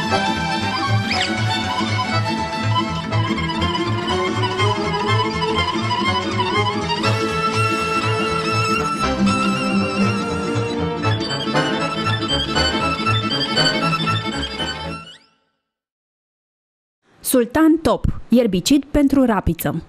Sultan Top, ierbicid pentru rapiță.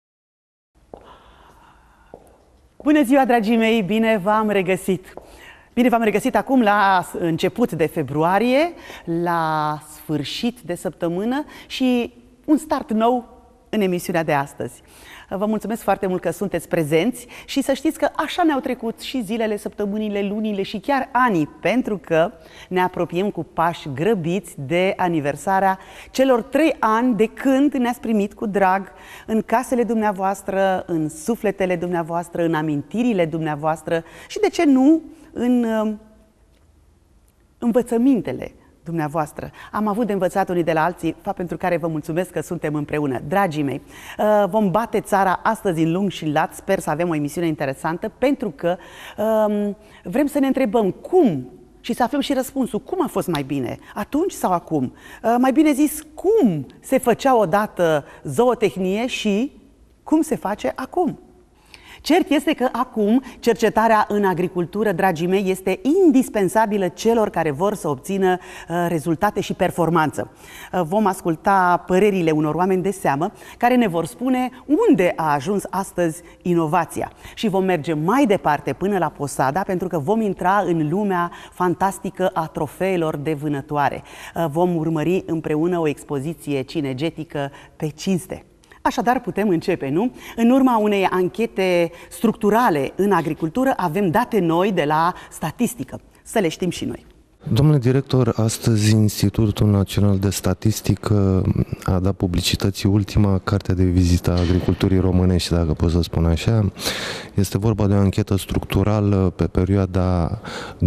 Bună ziua, dragii mei! Bine v-am regăsit! Bine v-am regăsit acum la început de februarie, la sfârșit de săptămână și un start nou în emisiunea de astăzi. Vă mulțumesc foarte mult că sunteți prezenți și să știți că așa ne-au trecut și zilele, săptămânile, lunile și chiar anii, pentru că ne apropiem cu pași grăbiți de aniversarea celor 3 ani de când ne-ați primit cu drag în casele dumneavoastră, în sufletele dumneavoastră, în amintirile dumneavoastră și, de ce nu, în învățămintele dumneavoastră. Am avut de învățat unii de la alții, fapt pentru care vă mulțumesc că suntem împreună. Dragii mei, vom bate țara astăzi în lung și lat, sper să avem o emisiune interesantă, pentru că vrem să ne întrebăm cum și să aflăm și răspunsul. Cum a fost mai bine? Atunci sau acum? Mai bine zis, cum se făcea odată zootehnie și cum se face acum? Cert este că acum cercetarea în agricultură, dragii mei, este indispensabilă celor care vor să obțină rezultate și performanță. Vom asculta părerile unor oameni de seamă care ne vor spune unde a ajuns astăzi inovația. Și vom merge mai departe până la Posada, pentru că vom intra în lumea fantastică a trofeelor de vânătoare. Vom urmări împreună o expoziție cinegetică pe cinste. Așadar, putem începe, nu? În urma unei anchete structurale în agricultură avem date noi de la statistică. Să le știm și noi. Domnule director, astăzi Institutul Național de Statistică a dat publicității ultima carte de vizită a agriculturii românești, dacă pot să spun așa. Este vorba de o anchetă structurală pe perioada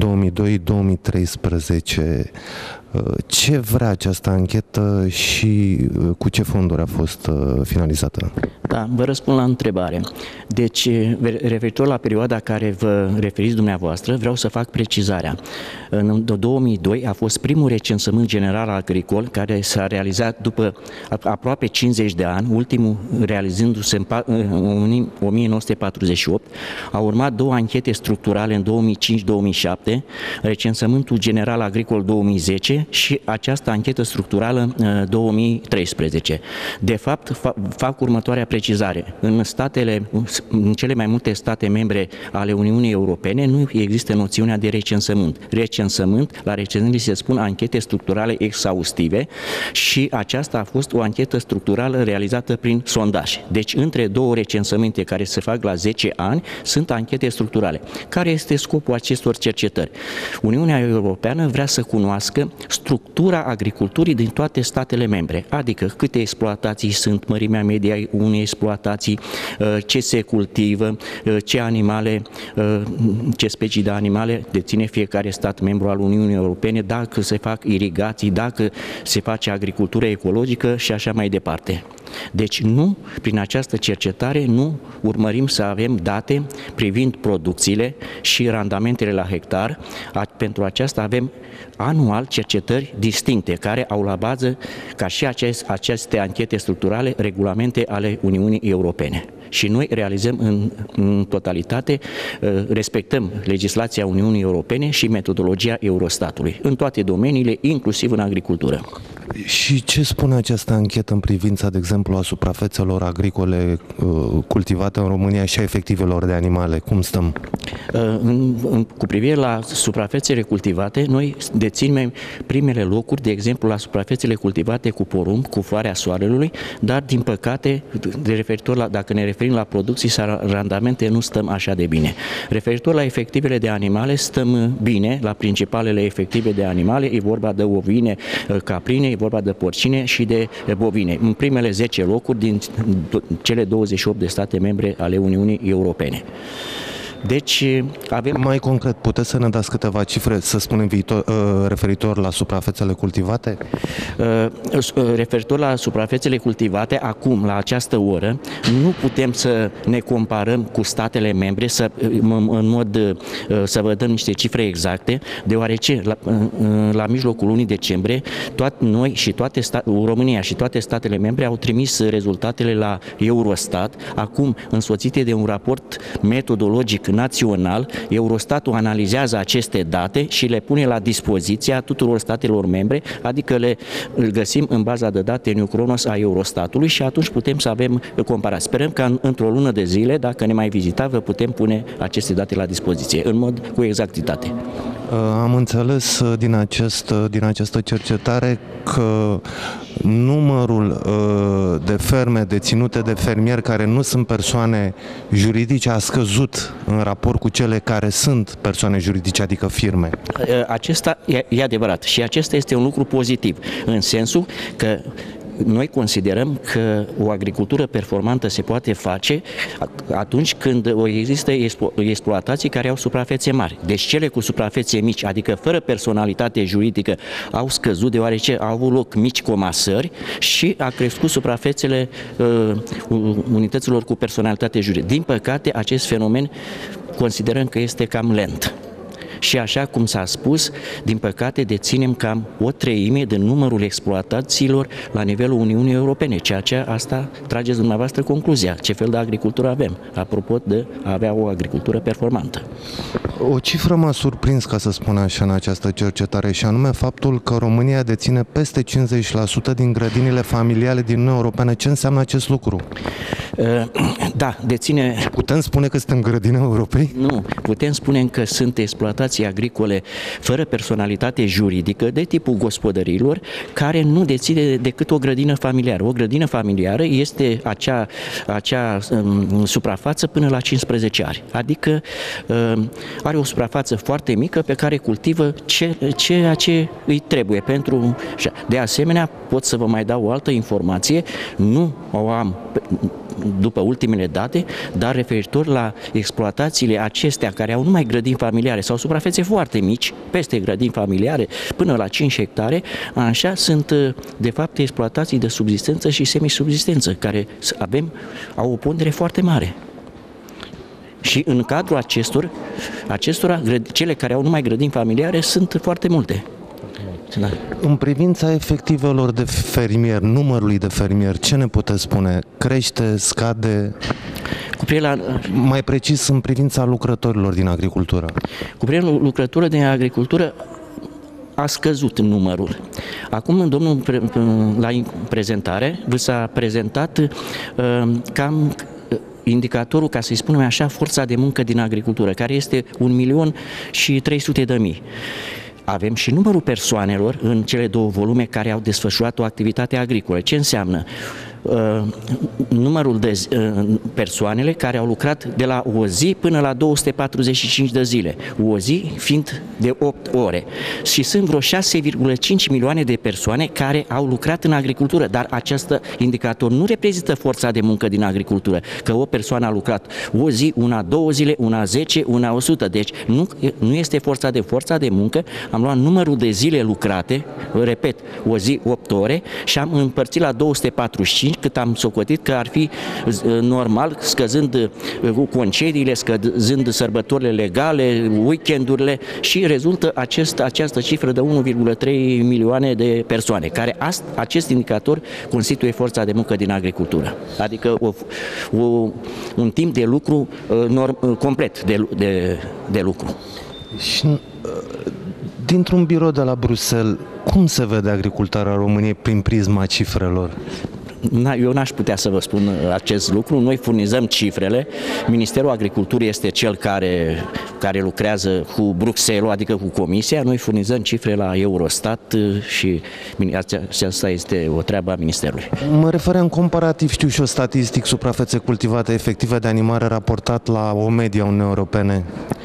2002-2013. Ce vrea această anchetă și cu ce fonduri a fost finalizată? Da, vă răspund la întrebare. Deci, referitor la perioada care vă referiți dumneavoastră, vreau să fac precizarea. În 2002 a fost primul recensământ general agricol care s-a realizat după aproape 50 de ani, ultimul realizându-se în 1948. Au urmat 2 anchete structurale în 2005-2007, recensământul general agricol 2010 și această anchetă structurală 2013. De fapt, fac următoarea precizare. În cele mai multe state membre ale Uniunii Europene nu există noțiunea de recensământ. La recensământ se spun anchete structurale exhaustive și aceasta a fost o anchetă structurală realizată prin sondaj. Deci, între 2 recensăminte care se fac la 10 ani, sunt anchete structurale. Care este scopul acestor cercetări? Uniunea Europeană vrea să cunoască structura agriculturii din toate statele membre, adică câte exploatații sunt, mărimea medie a unei exploatații, ce se cultivă, ce animale, ce specii de animale deține fiecare stat membru al Uniunii Europene, dacă se fac irigații, dacă se face agricultură ecologică și așa mai departe. Deci nu, prin această cercetare nu urmărim să avem date privind producțiile și randamentele la hectar. Pentru aceasta avem anual cercetări distincte care au la bază, ca și aceste anchete structurale, regulamente ale Uniunii Europene. Și noi realizăm în totalitate, respectăm legislația Uniunii Europene și metodologia Eurostatului, în toate domeniile, inclusiv în agricultură. Și ce spune această anchetă în privința, de exemplu, a suprafețelor agricole cultivate în România și a efectivelor de animale? Cum stăm? Cu privire la suprafețele cultivate, noi deținem primele locuri, de exemplu, la suprafețele cultivate cu porumb, cu floarea soarelui, dar, din păcate, dacă ne referim la producții sau randamente, nu stăm așa de bine. Referitor la efectivele de animale, stăm bine la principalele efective de animale, e vorba de ovine, caprine, e vorba de porcine și de bovine, în primele 10 locuri din cele 28 de state membre ale Uniunii Europene. Deci avem... Mai concret, puteți să ne dați câteva cifre, să spunem, referitor la suprafețele cultivate? Referitor la suprafețele cultivate, acum, la această oră, nu putem să ne comparăm cu statele membre, să vă dăm niște cifre exacte, deoarece la mijlocul lunii decembrie, noi și România și toate statele membre au trimis rezultatele la Eurostat, acum însoțite de un raport metodologic național. Eurostatul analizează aceste date și le pune la dispoziția tuturor statelor membre, adică îl găsim în baza de date Neocronos a Eurostatului și atunci putem să avem comparat. Sperăm că într-o lună de zile, dacă ne mai vizita, vă putem pune aceste date la dispoziție, cu exactitate. Am înțeles din această cercetare că numărul de ferme deținute de fermieri care nu sunt persoane juridice a scăzut în raport cu cele care sunt persoane juridice, adică firme. Acesta e adevărat și acesta este un lucru pozitiv, în sensul că noi considerăm că o agricultură performantă se poate face atunci când există exploatații care au suprafețe mari. Deci cele cu suprafețe mici, adică fără personalitate juridică, au scăzut deoarece au avut loc mici comasări și a crescut suprafețele unităților cu personalitate juridică. Din păcate, acest fenomen considerăm că este cam lent. Și așa cum s-a spus, din păcate deținem cam o treime din numărul exploatațiilor la nivelul Uniunii Europene, ceea ce asta trageți dumneavoastră concluzia, ce fel de agricultură avem, apropo de a avea o agricultură performantă. O cifră m-a surprins, ca să spun așa, în această cercetare, și anume faptul că România deține peste 50% din grădinile familiale din Uniunea Europeană. Ce înseamnă acest lucru? Da, deține... Putem spune că suntem grădina Europei? Nu, putem spune că sunt exploatații agricole fără personalitate juridică, de tipul gospodăriilor, care nu deține decât o grădină familiară. O grădină familiară este acea suprafață până la 15 ani, adică are o suprafață foarte mică pe care cultivă ceea ce îi trebuie pentru... De asemenea, pot să vă mai dau o altă informație, nu o am după ultimele date, dar referitor la exploatațiile acestea care au numai grădini familiare sau suprafețe foarte mici, peste grădini familiare, până la 5 hectare, așa sunt de fapt exploatații de subzistență și semisubzistență, care au o pondere foarte mare. Și în cadrul acestora, cele care au numai grădini familiare sunt foarte multe. Da. În privința efectivelor de fermieri, numărului de fermieri, ce ne puteți spune? Crește, scade? Mai precis, în privința lucrătorilor din agricultură. Cu privire la lucrătorilor din agricultură, a scăzut numărul. Acum, domnul, la prezentare, v s-a prezentat cam indicatorul, ca să-i spunem așa, forța de muncă din agricultură, care este 1.300.000. Avem și numărul persoanelor în cele două volume care au desfășurat o activitate agricolă. Ce înseamnă? Numărul de persoanele care au lucrat de la o zi până la 245 de zile, o zi fiind de 8 ore. Și sunt vreo 6,5 milioane de persoane care au lucrat în agricultură, dar acest indicator nu reprezintă forța de muncă din agricultură, că o persoană a lucrat o zi, una 2 zile, una 10, una 100, deci nu este forța de muncă. Am luat numărul de zile lucrate, repet, o zi 8 ore și am împărțit la 245, cât am socotit că ar fi normal, scăzând concediile, scăzând sărbătorile legale, weekendurile, și rezultă această cifră de 1,3 milioane de persoane, care acest indicator constituie forța de muncă din agricultură. Adică un timp de lucru complet de lucru. Și dintr-un birou de la Bruxelles, cum se vede agricultura României prin prisma cifrelor? Eu n-aș putea să vă spun acest lucru. Noi furnizăm cifrele. Ministerul Agriculturii este cel care lucrează cu Bruxelles, adică cu Comisia. Noi furnizăm cifre la Eurostat și asta este o treabă a Ministerului. Mă refeream comparativ, știu și eu statistic, suprafețe cultivate efective de animale raportat la o medie a Uniunii Europene.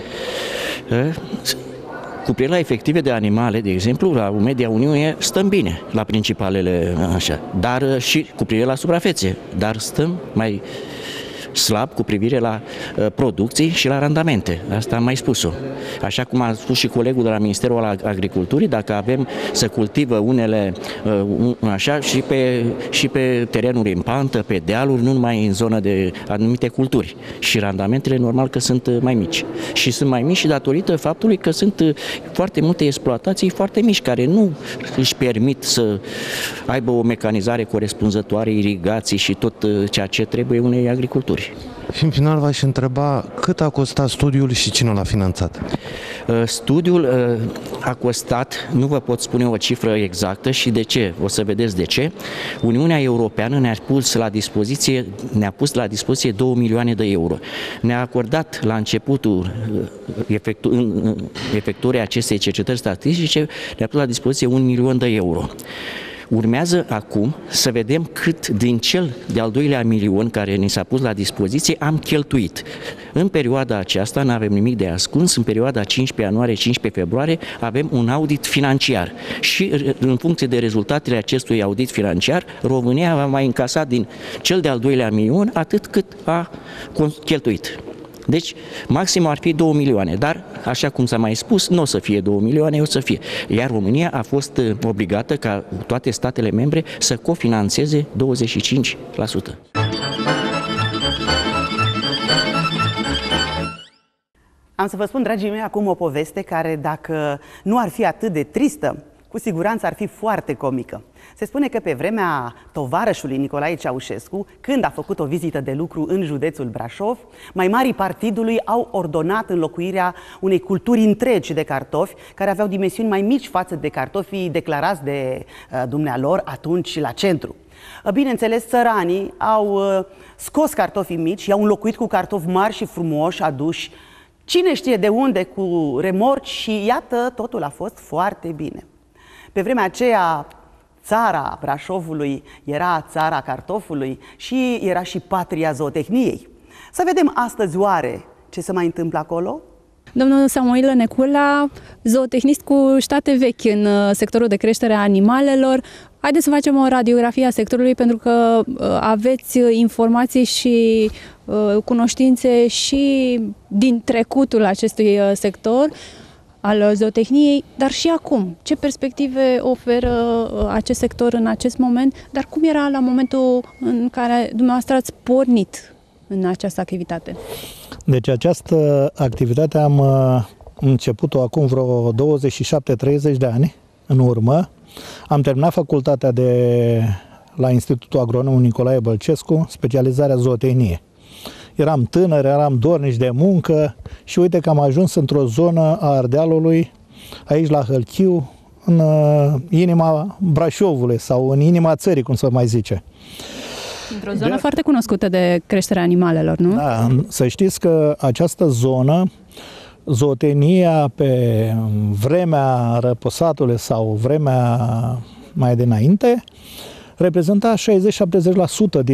Cu privire la efective de animale, de exemplu, la media Uniunii stăm bine la principalele așa, dar și cu privire la suprafețe, dar stăm slab cu privire la producții și la randamente. Asta am mai spus-o. Așa cum a spus și colegul de la Ministerul Agriculturii, dacă avem să cultivă unele așa și pe terenuri în pantă, pe dealuri, nu numai în zonă de anumite culturi. Și randamentele normal că sunt mai mici. Și sunt mai mici și datorită faptului că sunt foarte multe exploatații foarte mici care nu își permit să aibă o mecanizare corespunzătoare, irigații și tot ceea ce trebuie unei agriculturi. Și în final v-aș întreba cât a costat studiul și cine l-a finanțat? Studiul a costat, nu vă pot spune o cifră exactă și de ce, o să vedeți de ce. Uniunea Europeană ne-a pus la dispoziție 2 milioane de euro. Ne-a acordat la începutul efectuării acestei cercetări statistice, ne-a pus la dispoziție 1 milion de euro. Urmează acum să vedem cât din cel de-al doilea milion care ni s-a pus la dispoziție am cheltuit. În perioada aceasta nu avem nimic de ascuns, în perioada 15 ianuarie-15 februarie avem un audit financiar și în funcție de rezultatele acestui audit financiar, România va mai încasa din cel de-al doilea milion atât cât a cheltuit. Deci, maxim ar fi 2 milioane, dar, așa cum s-a mai spus, nu o să fie 2 milioane, o să fie. Iar România a fost obligată, ca toate statele membre, să cofinanțeze 25%. Am să vă spun, dragii mei, acum o poveste care, dacă nu ar fi atât de tristă, cu siguranță ar fi foarte comică. Se spune că pe vremea tovarășului Nicolae Ceaușescu, când a făcut o vizită de lucru în județul Brașov, mai marii partidului au ordonat înlocuirea unei culturi întregi de cartofi, care aveau dimensiuni mai mici față de cartofii declarați de dumnealor atunci la centru. Bineînțeles, țăranii au scos cartofii mici, i-au înlocuit cu cartofi mari și frumoși, aduși cine știe de unde, cu remorci, și iată, totul a fost foarte bine. Pe vremea aceea, țara Brașovului era țara cartofului și era și patria zootehniei. Să vedem astăzi oare ce se mai întâmplă acolo? Domnul Samuil Necula, zootehnist cu state vechi în sectorul de creștere a animalelor. Haideți să facem o radiografie a sectorului, pentru că aveți informații și cunoștințe și din trecutul acestui sector al zootehniei, dar și acum. Ce perspective oferă acest sector în acest moment, dar cum era la momentul în care dumneavoastră ați pornit în această activitate? Deci această activitate am început-o acum vreo 27-30 de ani în urmă. Am terminat facultatea la Institutul Agronom Nicolae Bălcescu, specializarea zootehnie. Eram tânăr, eram dornici de muncă și uite că am ajuns într-o zonă a Ardealului, aici la Hălchiu, în inima Brașovului sau în inima țării, cum se mai zice. Într-o zonă foarte cunoscută de creșterea animalelor, nu? Da, să știți că această zonă, zootehnia pe vremea răposatului sau vremea mai dinainte, reprezenta 60-70%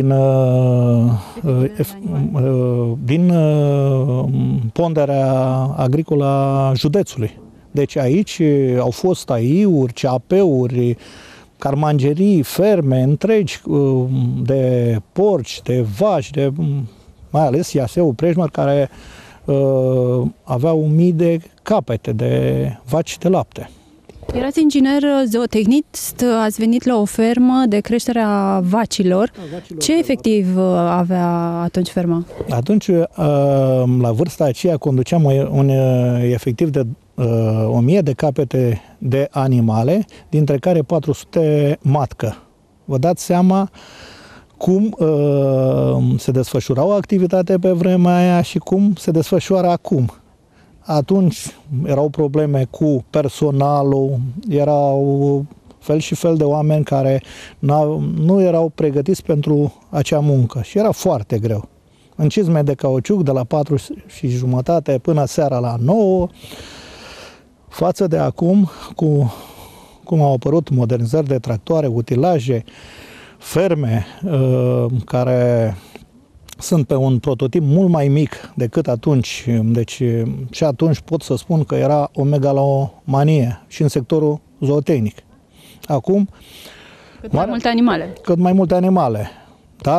din ponderea agricolă a județului. Deci aici au fost aiuri, ceapeuri, carmangerii, ferme întregi de porci, de vaci, mai ales Iaseul Prejmăr, care aveau mii de capete de vaci de lapte. Erați inginer zootehnist, ați venit la o fermă de creștere a vacilor. Ce efectiv avea atunci ferma? Atunci, la vârsta aceea, conduceam un efectiv de 1000 de capete de animale, dintre care 400 matcă. Vă dați seama cum se desfășura o activitate pe vremea aia și cum se desfășoară acum. Atunci erau probleme cu personalul, erau fel și fel de oameni care nu erau pregătiți pentru acea muncă și era foarte greu. În cizme de cauciuc de la 4:30 până seara la 9, față de acum, cum au apărut modernizări de tractoare, utilaje, ferme care sunt pe un prototip mult mai mic decât atunci. Deci și atunci pot să spun că era o megalomanie și în sectorul zootehnic. Acum cât mai multe animale. Cât mai multe animale. Dar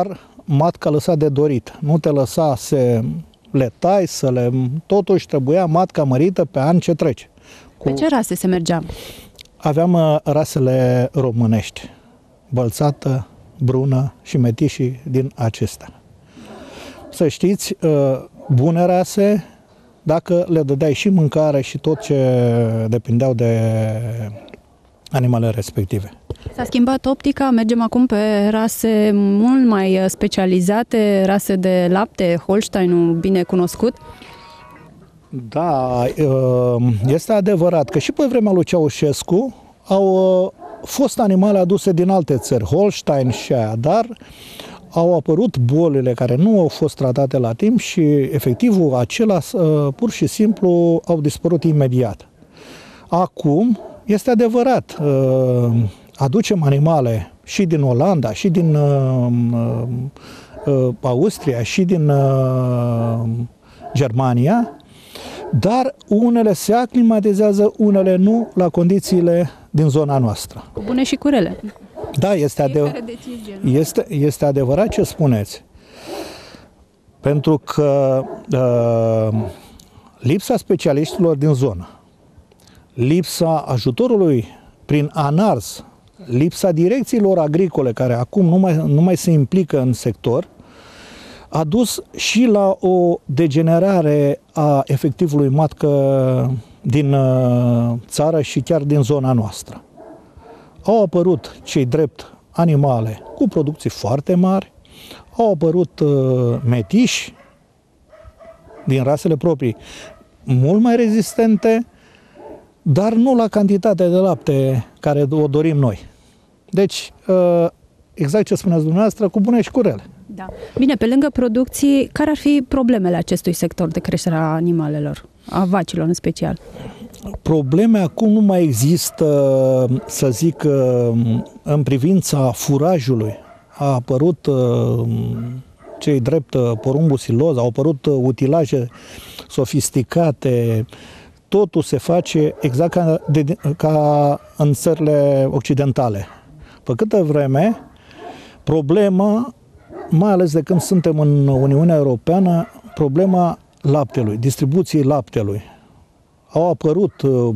matca lăsa de dorit. Nu te lăsa să le tai, totuși trebuia matca mărită pe an ce trece. Pe ce rase se mergea? Aveam rasele românești, bălțată, brună și metișii din acestea. Să știți, bune rase, dacă le dădeai și mâncare și tot ce depindeau de animalele respective. S-a schimbat optica, mergem acum pe rase mult mai specializate, rase de lapte, Holsteinul bine cunoscut. Da, este adevărat că și pe vremea lui Ceaușescu au fost animale aduse din alte țări, Holstein și aia, dar au apărut bolile care nu au fost tratate la timp și efectivul acela pur și simplu au dispărut imediat. Acum, este adevărat, aducem animale și din Olanda, și din Austria, și din Germania, dar unele se aclimatizează, unele nu, la condițiile din zona noastră. Cu bune și cu rele. Da, este adevărat ce spuneți. Pentru că lipsa specialiștilor din zonă, lipsa ajutorului prin ANARS, lipsa direcțiilor agricole, care acum nu mai se implică în sector, a dus și la o degenerare a efectivului matcă din țară și chiar din zona noastră. Au apărut cei drept animale cu producții foarte mari, au apărut metiși din rasele proprii mult mai rezistente, dar nu la cantitatea de lapte care o dorim noi. Deci, exact ce spuneați dumneavoastră, cu bune și cu rele. Da. Bine, pe lângă producții, care ar fi problemele acestui sector de creștere a animalelor, a vacilor în special? Probleme acum nu mai există, să zic, în privința furajului. A apărut cei drept porumbul siloz, au apărut utilaje sofisticate, totul se face exact ca în țările occidentale. Pe câtă vreme, problema, mai ales de când suntem în Uniunea Europeană, problema laptelui, distribuției laptelui. Au apărut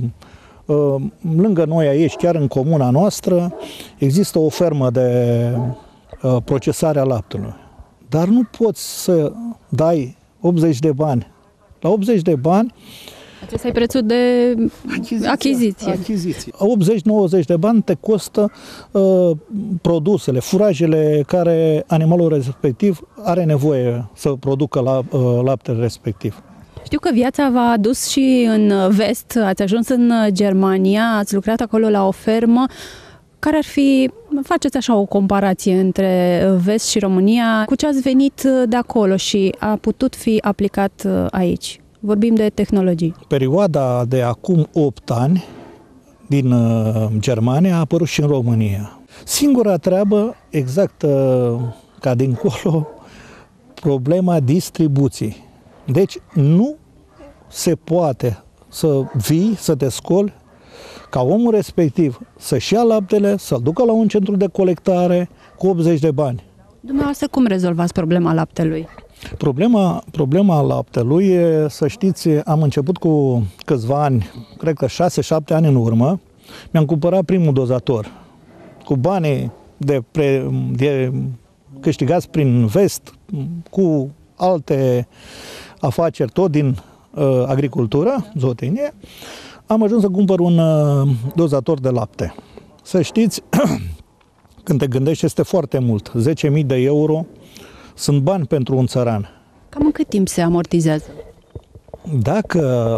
lângă noi aici, chiar în comuna noastră, există o fermă de procesare a laptelui. Dar nu poți să dai 80 de bani. La 80 de bani acesta e prețul de achiziție. 80-90 de bani te costă produsele, furajele care animalul respectiv are nevoie să producă laptele respectiv. Știu că viața v-a adus și în vest, ați ajuns în Germania, ați lucrat acolo la o fermă. Care ar fi, faceți așa o comparație între vest și România, cu ce ați venit de acolo și a putut fi aplicat aici? Vorbim de tehnologii. Perioada de acum 8 ani din Germania a apărut și în România. Singura treabă, exact ca dincolo, problema distribuției. Deci nu se poate să vii, să te scoli, ca omul respectiv să-și ia laptele, să-l ducă la un centru de colectare cu 80 de bani. Dumneavoastră, cum rezolvați problema laptelui? Problema laptelui, să știți, am început cu câțiva ani, cred că 6-7 ani în urmă, mi-am cumpărat primul dozator. Cu banii de câștigați prin vest, cu alte afaceri, tot din agricultură, zootehnie, am ajuns să cumpăr un dozator de lapte. Să știți, când te gândești, este foarte mult. 10.000 de euro sunt bani pentru un țăran. Cam în cât timp se amortizează? Dacă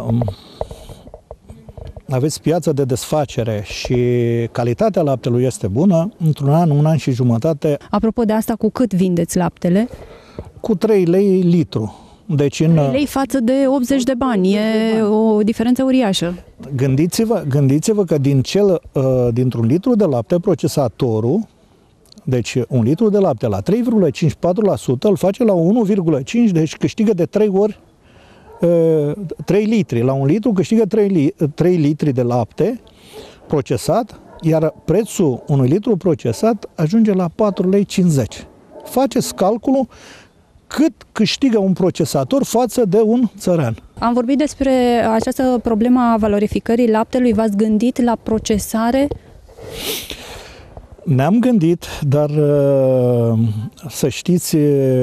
aveți piață de desfacere și calitatea laptelui este bună, într-un an, 1 an și jumătate... Apropo de asta, cu cât vindeți laptele? Cu 3 lei litru. Deci 3 lei față de 80 de bani, e o diferență uriașă. Gândiți-vă că dintr-un litru de lapte, procesatorul, deci un litru de lapte la 3,54% îl face la 1,5%, deci câștigă de 3 ori 3 litri. La un litru câștigă 3 litri de lapte procesat, iar prețul unui litru procesat ajunge la 4,50 lei. faceți calculul cât câștigă un procesator față de un țăran. Am vorbit despre această problemă a valorificării laptelui. V-ați gândit la procesare? Ne-am gândit, dar să știți,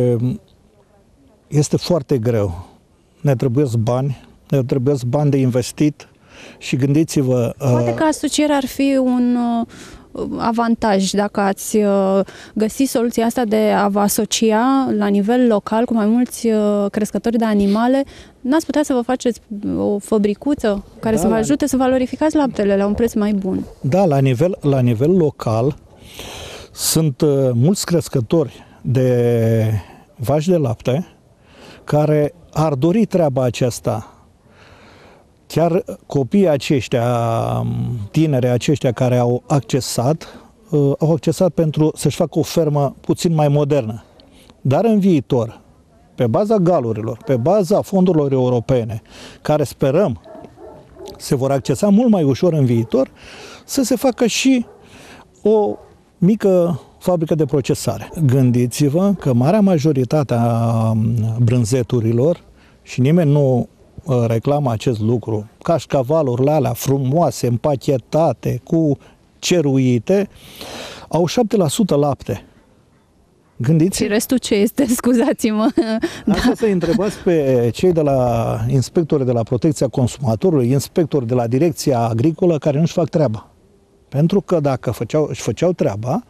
este foarte greu. Ne trebuie bani de investit și gândiți-vă... Poate că asocierea ar fi un avantaj dacă ați găsi soluția asta de a vă asocia la nivel local cu mai mulți crescători de animale. N-ați putea să vă faceți o fabricuță care să vă ajute să valorificați laptele la un preț mai bun? Da, la nivel local sunt mulți crescători de vaci de lapte care ar dori treaba aceasta. Chiar copiii aceștia, tineri aceștia care au accesat pentru să-și facă o fermă puțin mai modernă. Dar în viitor, pe baza galurilor, pe baza fondurilor europene, care sperăm se vor accesa mult mai ușor în viitor, să se facă și o mică fabrică de procesare. Gândiți-vă că marea majoritate a brânzeturilor, și nimeni nu reclamă acest lucru, cașcavalurile alea frumoase, împachetate, cu ceruite, au 7% lapte. Gândiți? Și restul ce este? Scuzați-mă. Asta să întrebați pe cei de la inspectori de la Protecția Consumatorului, inspectori de la Direcția Agricolă, care nu-și fac treaba. Pentru că dacă își făceau treaba,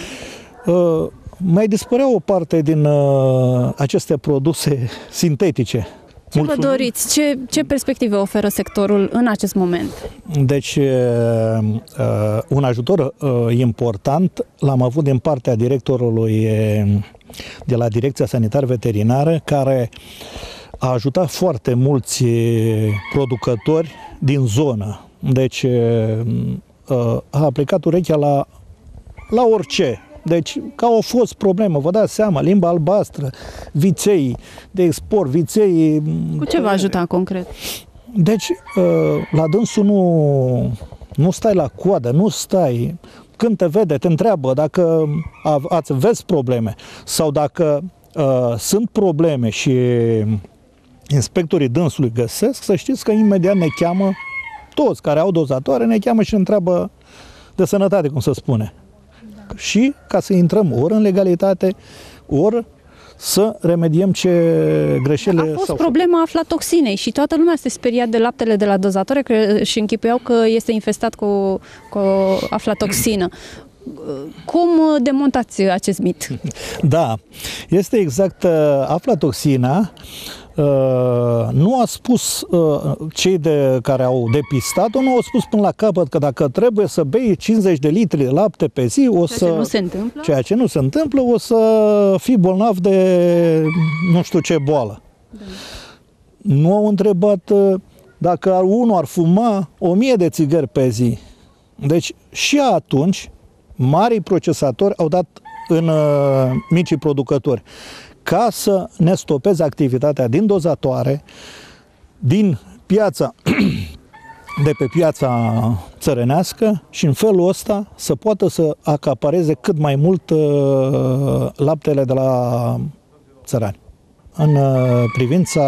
mai dispărea o parte din aceste produse sintetice. Ce vă doriți? Ce perspective oferă sectorul în acest moment? Deci, un ajutor important l-am avut din partea directorului de la Direcția Sanitar-Veterinară, care a ajutat foarte mulți producători din zonă. Deci, a aplicat urechea la orice. Deci, ca au fost probleme, vă dați seama, limba albastră, viței de export, viței... Cu ce vă ajuta concret? Deci, la dânsul nu stai la coadă, nu stai. Când te vede, te întreabă dacă vezi probleme sau dacă sunt probleme și inspectorii dânsului găsesc, să știți că imediat ne cheamă, toți care au dozatoare, ne cheamă și ne întreabă de sănătate, cum se spune. Și ca să intrăm ori în legalitate, ori să remediem ce greșeli a fost problema aflatoxinei și toată lumea se speria de laptele de la dozatoare și închipuiau că este infestat cu aflatoxină. Cum demontați acest mit? Da, este exact aflatoxina. Nu a spus cei care au depistat-o, nu au spus până la capăt că dacă trebuie să bei 50 de litri de lapte pe zi, ceea ce nu se întâmplă, o să fii bolnav de nu știu ce boală. Da. Nu au întrebat dacă unul ar fuma 1000 de țigări pe zi. Deci și atunci marii procesatori au dat în micii producători, ca să ne stopeze activitatea din dozatoare, din piața, de pe piața țărănească și în felul ăsta să poată să acapareze cât mai mult laptele de la țărani. În privința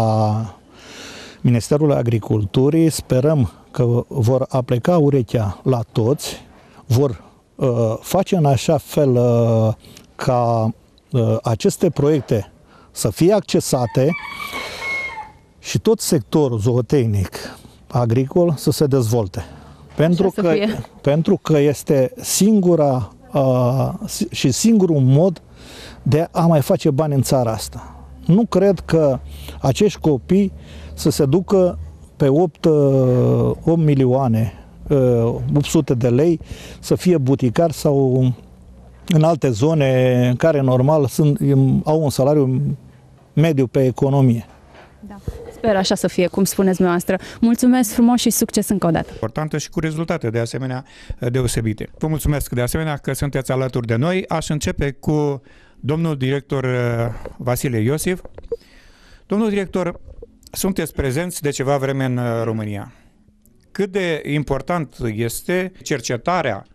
Ministerului Agriculturii sperăm că vor aplica urechea la toți, vor face în așa fel ca aceste proiecte să fie accesate și tot sectorul zootehnic agricol să se dezvolte. Pentru că este singura și singurul mod de a mai face bani în țara asta. Nu cred că acești copii să se ducă pe 8 milioane, 800 de lei, să fie buticari sau în alte zone în care normal au un salariu mediu pe economie. Da. Sper așa să fie, cum spuneți dumneavoastră. Mulțumesc frumos și succes încă o dată. Importantă și cu rezultate de asemenea deosebite. Vă mulțumesc de asemenea că sunteți alături de noi. Aș începe cu domnul director Vasile Iosif. Domnul director, sunteți prezenți de ceva vreme în România. Cât de important este cercetarea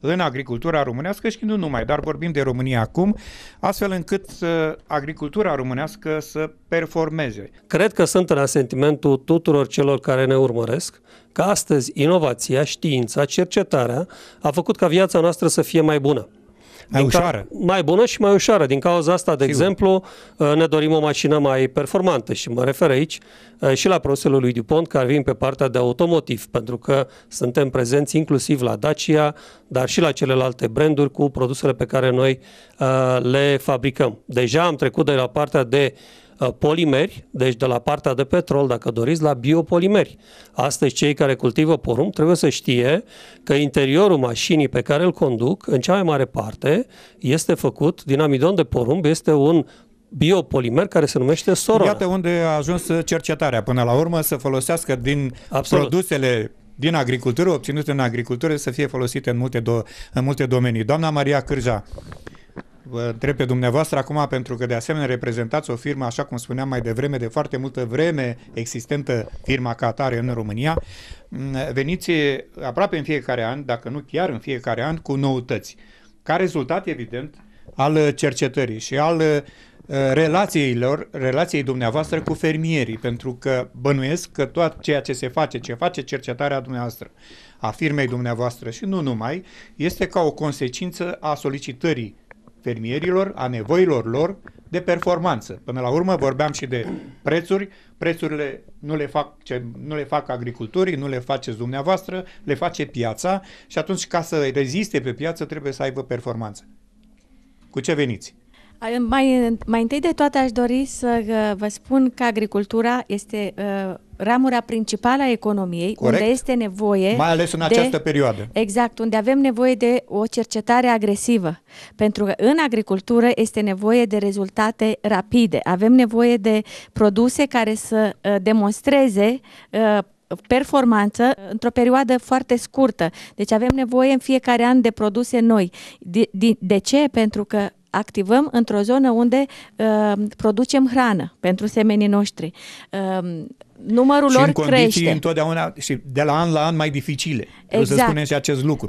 în agricultura românească și nu numai, dar vorbim de România acum, astfel încât agricultura românească să performeze. Cred că sunt în asentimentul tuturor celor care ne urmăresc că astăzi inovația, știința, cercetarea a făcut ca viața noastră să fie mai bună. Mai ușoară. Mai bună și mai ușoară. Din cauza asta, de exemplu, ne dorim o mașină mai performantă și mă refer aici și la produsele lui DuPont care vin pe partea de automotiv, pentru că suntem prezenți inclusiv la Dacia, dar și la celelalte branduri cu produsele pe care noi le fabricăm. Deja am trecut de la partea de polimeri, deci de la partea de petrol, dacă doriți, la biopolimeri. Astăzi cei care cultivă porumb trebuie să știe că interiorul mașinii pe care îl conduc, în cea mai mare parte, este făcut din amidon de porumb, este un biopolimer care se numește Sorona. Iată unde a ajuns cercetarea până la urmă, să folosească din produsele din agricultură, obținute în agricultură, să fie folosite în multe domenii. Doamna Maria Cârja, vă întreb pe dumneavoastră acum, pentru că de asemenea reprezentați o firmă, așa cum spuneam mai devreme, de foarte multă vreme existentă firma ca atare în România. Veniți aproape în fiecare an, dacă nu chiar în fiecare an, cu noutăți. Ca rezultat, evident, al cercetării și al relației dumneavoastră cu fermierii, pentru că bănuiesc că tot ceea ce se face, ce face cercetarea dumneavoastră, a firmei dumneavoastră și nu numai, este ca o consecință a solicitării fermierilor, a nevoilor lor de performanță. Până la urmă vorbeam și de prețuri. Prețurile nu le fac agricultorii, nu le faceți dumneavoastră, le face piața și atunci ca să reziste pe piață trebuie să aibă performanță. Cu ce veniți? Mai întâi de toate aș dori să vă spun că agricultura este ramura principală a economiei, corect, unde este nevoie... Mai ales în această perioadă. Exact, unde avem nevoie de o cercetare agresivă. Pentru că în agricultură este nevoie de rezultate rapide. Avem nevoie de produse care să demonstreze performanță într-o perioadă foarte scurtă. Deci avem nevoie în fiecare an de produse noi. De ce? Pentru că activăm într-o zonă unde producem hrană pentru semenii noștri. Numărul lor crește. Și în condiții întotdeauna și de la an la an mai dificile. Trebuie să spunem și acest lucru.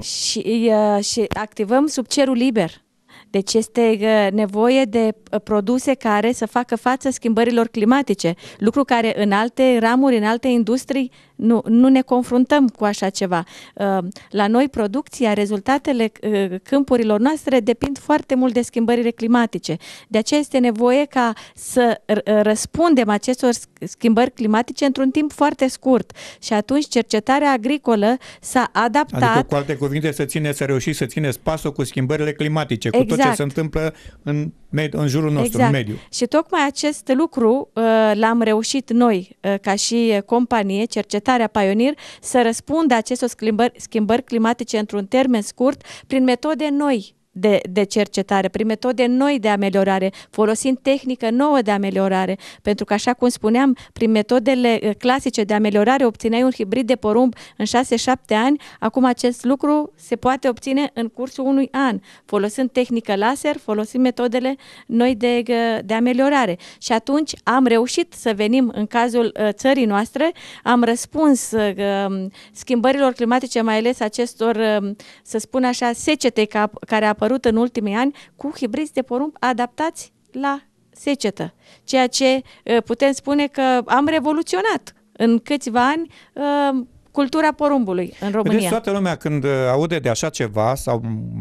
Și activăm sub cerul liber. Deci este nevoie de produse care să facă față schimbărilor climatice, lucru care în alte ramuri, în alte industrii nu ne confruntăm cu așa ceva. La noi producția, rezultatele câmpurilor noastre depind foarte mult de schimbările climatice. De aceea este nevoie ca să răspundem acestor schimbări climatice într-un timp foarte scurt. Și atunci cercetarea agricolă s-a adaptat. Adică, cu alte cuvinte, să reușiți să țineți pasul cu schimbările climatice, cu tot ce se întâmplă în jurul nostru, în mediu. Și tocmai acest lucru l-am reușit noi, ca și companie, Cercetarea Pioneer, să răspundă acestor schimbări climatice într-un termen scurt prin metode noi de cercetare, prin metode noi de ameliorare, folosind tehnică nouă de ameliorare, pentru că, așa cum spuneam, prin metodele clasice de ameliorare obțineai un hibrid de porumb în 6-7 ani, acum acest lucru se poate obține în cursul unui an, folosind tehnică laser, folosind metodele noi de ameliorare. Și atunci am reușit să venim în cazul țării noastre, am răspuns schimbărilor climatice, mai ales acestor, să spun așa, secete care a apărut în ultimii ani, cu hibrizi de porumb adaptați la secetă. Ceea ce putem spune că am revoluționat în câțiva ani cultura porumbului în România. Vedeți, toată lumea când aude de așa ceva, sau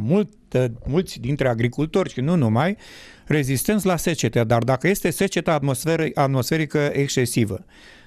mulți dintre agricultori și nu numai, rezistenți la secetă, dar dacă este seceta atmosferică excesivă,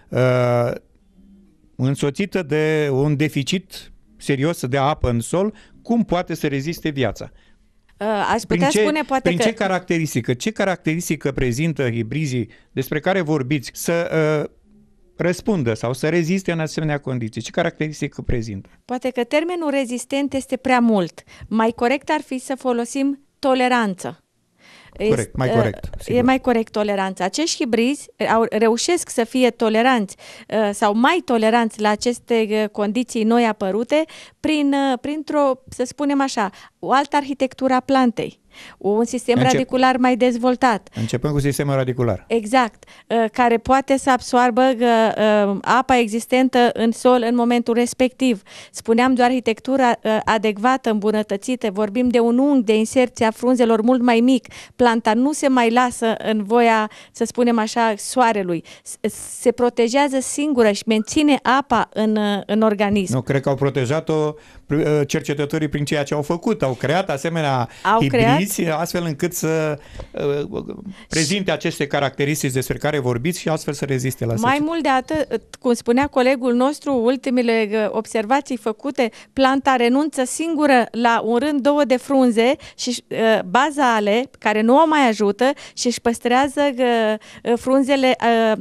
însoțită de un deficit serios de apă în sol, cum poate să reziste viața? Aș putea spune poate prin ce caracteristică prezintă hibrizii despre care vorbiți să răspundă sau să reziste în asemenea condiții? Ce caracteristică prezintă? Poate că termenul rezistent este prea mult. Mai corect ar fi să folosim toleranță. Corect, mai corect. Sigur. E mai corect toleranța. Acești hibrizi reușesc să fie toleranți sau mai toleranți la aceste condiții noi apărute printr-o, să spunem așa, o altă arhitectură a plantei. un sistem radicular mai dezvoltat. Începând cu sistemul radicular. Exact, care poate să absoarbă apa existentă în sol în momentul respectiv. Spuneam de o arhitectură adecvată, îmbunătățită, vorbim de un unghi de inserție a frunzelor mult mai mic. Planta nu se mai lasă în voia, să spunem așa, soarelui. Se protejează singură și menține apa în organism. Nu, cred că au protejat-o cercetătorii prin ceea ce au făcut. Au creat asemenea hibrizi astfel încât să prezinte aceste caracteristici despre care vorbiți și astfel să reziste la secetă. Mai mult de atât, cum spunea colegul nostru, ultimele observații făcute, planta renunță singură la un rând, două de frunze și bazale, care nu o mai ajută, și își păstrează frunzele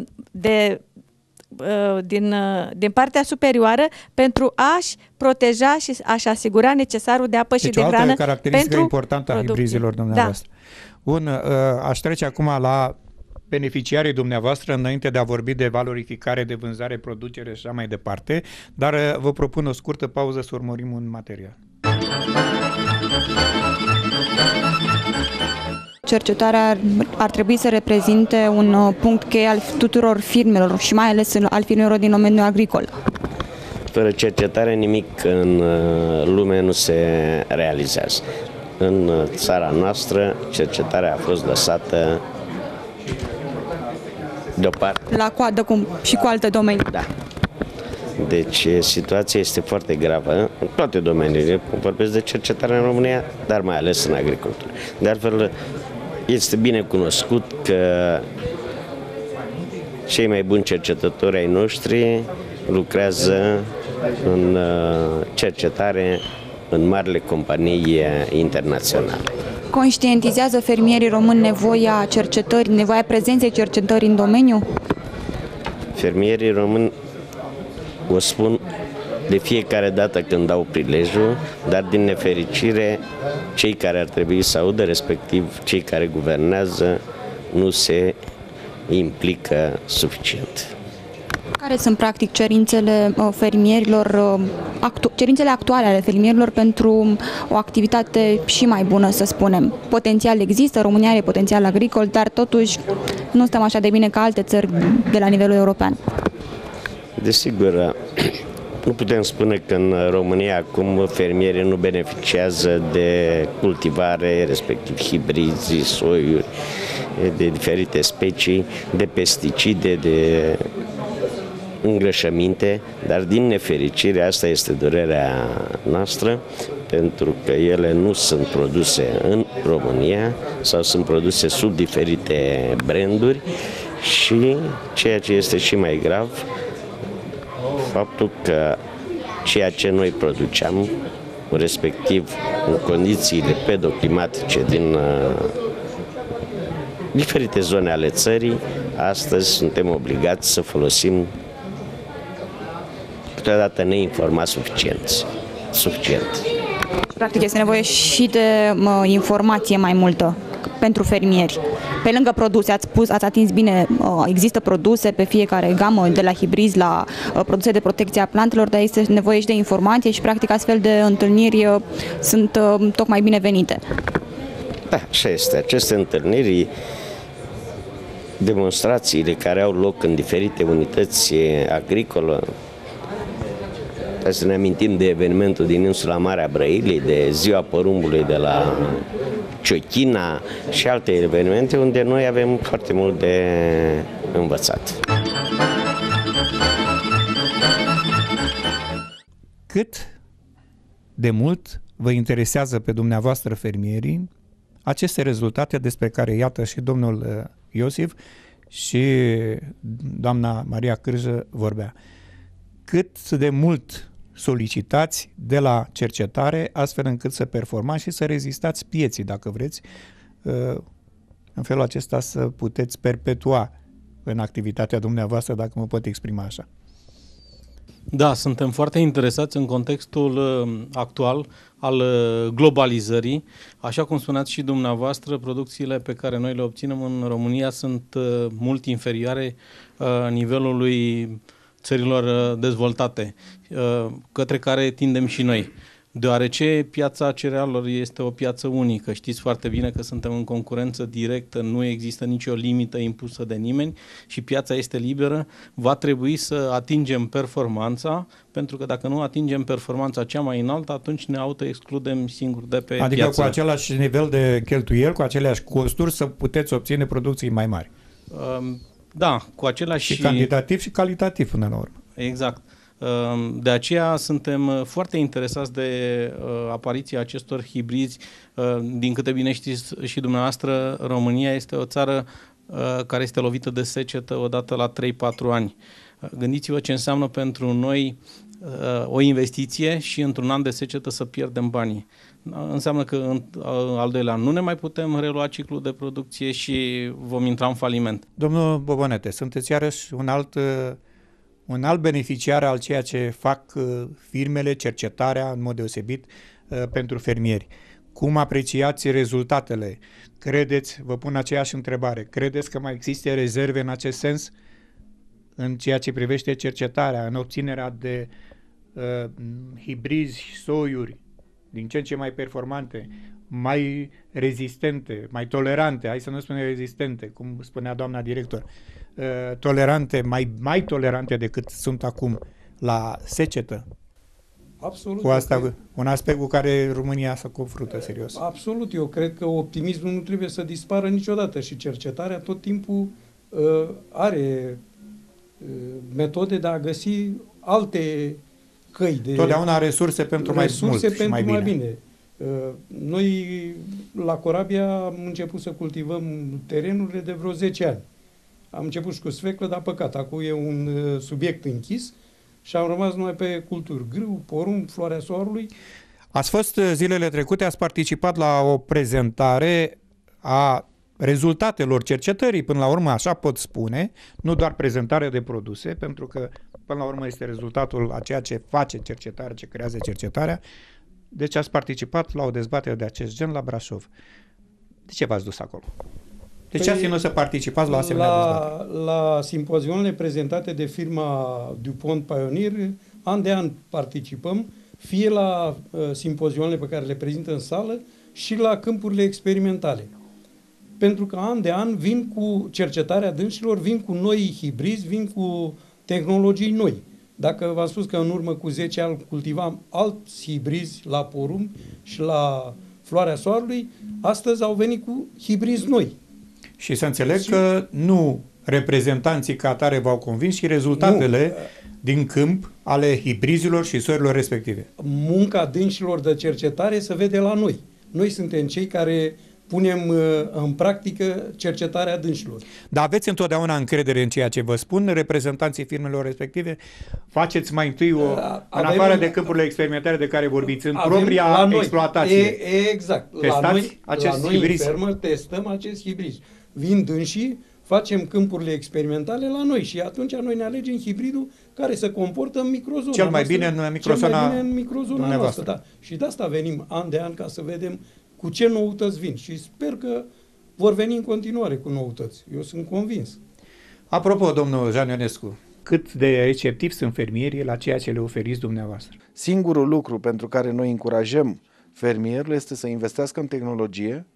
din partea superioară pentru a-și proteja și a-și asigura necesarul de apă și de hrană. Deci o altă caracteristică importantă a hibrizilor dumneavoastră. Da. Bun, aș trece acum la beneficiarii dumneavoastră înainte de a vorbi de valorificare, de vânzare, producere și așa mai departe, dar vă propun o scurtă pauză să urmărim un material. Cercetarea ar trebui să reprezinte un punct cheie al tuturor firmelor și mai ales al firmelor din domeniul agricol. Fără cercetare nimic în lume nu se realizează. În țara noastră cercetarea a fost lăsată deoparte. La coadă și cu alte domenii. Da. Deci situația este foarte gravă în toate domeniile. Vorbesc de cercetare în România, dar mai ales în agricultură. De altfel, este bine cunoscut că cei mai buni cercetători ai noștri lucrează în cercetare în marile companii internaționale. Conștientizează fermierii români nevoia cercetării, nevoia prezenței cercetării în domeniu? Fermierii români o spun de fiecare dată când dau prilejul, dar din nefericire cei care ar trebui să audă, respectiv cei care guvernează, nu se implică suficient. Care sunt practic cerințele fermierilor, cerințele actuale ale fermierilor pentru o activitate și mai bună, să spunem? Potențial există, România are potențial agricol, dar totuși nu stăm așa de bine ca alte țări de la nivelul european. Desigur, nu putem spune că în România acum fermierii nu beneficiază de cultivare, respectiv hibrizi, soiuri, de diferite specii, de pesticide, de îngrășăminte, dar din nefericire, asta este durerea noastră, pentru că ele nu sunt produse în România sau sunt produse sub diferite branduri și, ceea ce este și mai grav, faptul că ceea ce noi produceam, respectiv în condițiile pedoclimatice din diferite zone ale țării, astăzi suntem obligați să folosim câteodată neinformat suficient. Practic este nevoie și de informație mai multă pentru fermieri. Pe lângă produse, ați atins bine, există produse pe fiecare gamă, de la hibrizi la produse de protecție a plantelor, dar este nevoie și de informație și practic astfel de întâlniri sunt tocmai binevenite. Da, așa este. Aceste întâlniri, demonstrațiile care au loc în diferite unități agricole, să ne amintim de evenimentul din insula Marea Brăilei, de Ziua Porumbului de la Ciochina și alte evenimente unde noi avem foarte mult de învățat. Cât de mult vă interesează pe dumneavoastră fermierii aceste rezultate despre care, iată, și domnul Iosif și doamna Maria Cârjă vorbea? Cât de mult solicitați de la cercetare astfel încât să performați și să rezistați pieții, dacă vreți, în felul acesta să puteți perpetua în activitatea dumneavoastră, dacă mă pot exprima așa. Da, suntem foarte interesați în contextul actual al globalizării. Așa cum spuneați și dumneavoastră, producțiile pe care noi le obținem în România sunt mult inferioare nivelului țărilor dezvoltate, către care tindem și noi. deoarece piața cerealelor este o piață unică. Știți foarte bine că suntem în concurență directă, nu există nicio limită impusă de nimeni și piața este liberă. Va trebui să atingem performanța, pentru că dacă nu atingem performanța cea mai înaltă, atunci ne autoexcludem singuri de pe piață. Adică cu același nivel de cheltuieli, cu aceleași costuri, să puteți obține producții mai mari. Da, cu același... Și cantitativ și calitativ până la urmă. Exact. De aceea suntem foarte interesați de apariția acestor hibrizi. Din câte bine știți și dumneavoastră, România este o țară care este lovită de secetă odată la 3-4 ani. Gândiți-vă ce înseamnă pentru noi o investiție și într-un an de secetă să pierdem banii. Înseamnă că în al doilea an nu ne mai putem relua ciclul de producție și vom intra în faliment. Domnul Bobonete, sunteți iarăși un alt beneficiar al ceea ce fac firmele, cercetarea în mod deosebit pentru fermieri. Cum apreciați rezultatele? Credeți, vă pun aceeași întrebare, credeți că mai există rezerve în acest sens în ceea ce privește cercetarea, în obținerea de hibrizi, soiuri din ce în ce mai performante, mai rezistente, mai tolerante, hai să nu spunem rezistente, cum spunea doamna director, tolerante, mai tolerante decât sunt acum la secetă? Absolut. Cu asta, un aspect cu care România se confruntă serios. Absolut. Eu cred că optimismul nu trebuie să dispară niciodată și cercetarea tot timpul are metode de a găsi alte căi. Totdeauna resurse pentru mai mult și mai bine. Noi la Corabia am început să cultivăm terenurile de vreo 10 ani. Am început și cu sfeclă, dar păcat, acum e un subiect închis și am rămas numai pe culturi, grâu, porumb, floarea soarelui. Ați fost zilele trecute, ați participat la o prezentare a rezultatelor cercetării, până la urmă așa pot spune, nu doar prezentare de produse, pentru că până la urmă este rezultatul a ceea ce face cercetarea, ce creează cercetarea. Deci ați participat la o dezbatere de acest gen la Brașov. De ce v-ați dus acolo? De ce ați ținut să participați la asemenea dezbatere? La simpozioanele prezentate de firma DuPont Pioneer, an de an participăm, fie la simpozioanele pe care le prezintă în sală și la câmpurile experimentale. Pentru că an de an vin cu cercetarea dânșilor, vin cu noi hibrizi, vin cu tehnologii noi. Dacă v-am spus că în urmă cu 10 ani cultivam alți hibrizi la porumb și la floarea soarelui, astăzi au venit cu hibrizi noi. Și să înțeleg că nu reprezentanții ca atare v-au convins și rezultatele din câmp ale hibrizilor și soiurilor respective. Munca dânșilor de cercetare se vede la noi. Noi suntem cei care punem în practică cercetarea dânșilor. Dar aveți întotdeauna încredere în ceea ce vă spun reprezentanții firmelor respective? Faceți mai întâi în afară de câmpurile experimentale de care vorbiți, în propria exploatație. Exact. Testați la noi în fermă testăm acest hibriz. Vin dânșii, facem câmpurile experimentale la noi și atunci noi ne alegem hibridul care se comportă în microzona cel mai bine în microzona noastră. Da. Și de asta venim an de an ca să vedem cu ce noutăți vin și sper că vor veni în continuare cu noutăți. Eu sunt convins. Apropo, domnul Jean Ionescu, cât de receptivi sunt fermierii la ceea ce le oferiți dumneavoastră? Singurul lucru pentru care noi încurajăm fermierul este să investească în tehnologie,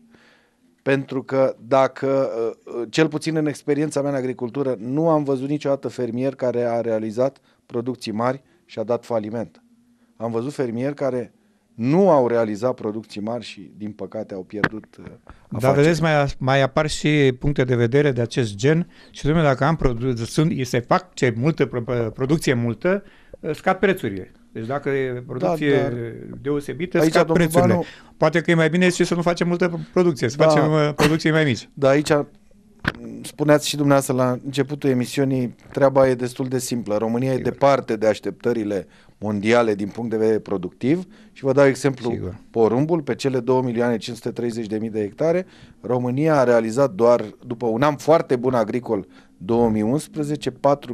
pentru că dacă, cel puțin în experiența mea în agricultură, nu am văzut niciodată fermier care a realizat producții mari și a dat faliment. Am văzut fermieri care nu au realizat producții mari și, din păcate, au pierdut Dar vedeți, mai apar și puncte de vedere de acest gen și, domnule, dacă se fac producție multă, scad prețurile. Deci dacă e producție deosebită, scad prețurile. Banu, poate că e mai bine și să nu facem multă producție, să facem producții mai mici. Da, aici spuneați și dumneavoastră la începutul emisiunii, treaba e destul de simplă. România e departe de așteptările mondiale din punct de vedere productiv și vă dau exemplu porumbul, pe cele 2.530.000 de hectare, România a realizat doar, după un an foarte bun agricol 2011,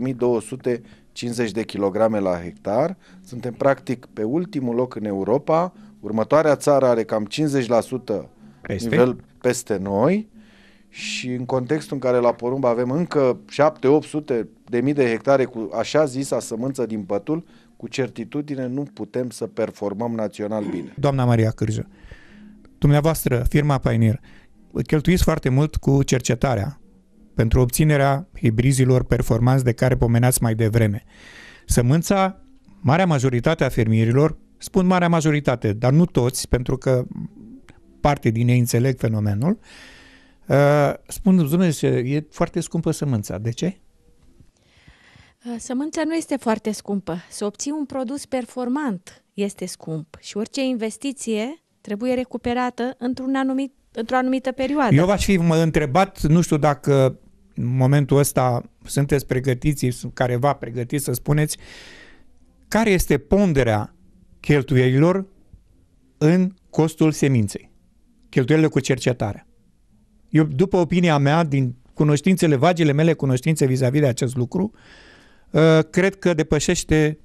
4.250 de kilograme la hectar. Suntem practic pe ultimul loc în Europa, următoarea țară are cam 50% nivel peste noi. Și în contextul în care la porumb avem încă 700-800 de mii de hectare cu așa zisa sămânță din pătul, cu certitudine nu putem să performăm național bine. Doamna Maria Cârjă, dumneavoastră, firma Pioneer, cheltuiți foarte mult cu cercetarea pentru obținerea hibrizilor performanți de care pomenați mai devreme. Sămânța, marea majoritate a fermierilor, spun marea majoritate, dar nu toți, pentru că parte din ei înțeleg fenomenul, spun, Dumnezeu, e foarte scumpă sămânța. De ce? Sămânța nu este foarte scumpă. Să obții un produs performant este scump și orice investiție trebuie recuperată într-o anumită perioadă. Eu v-aș fi întrebat, nu știu dacă în momentul ăsta sunteți pregătiți, careva pregătiți să spuneți, care este ponderea cheltuielilor în costul seminței, cheltuielile cu cercetarea. Eu, după opinia mea, din cunoștințele, vagile mele cunoștințe vis-a-vis de acest lucru, cred că depășește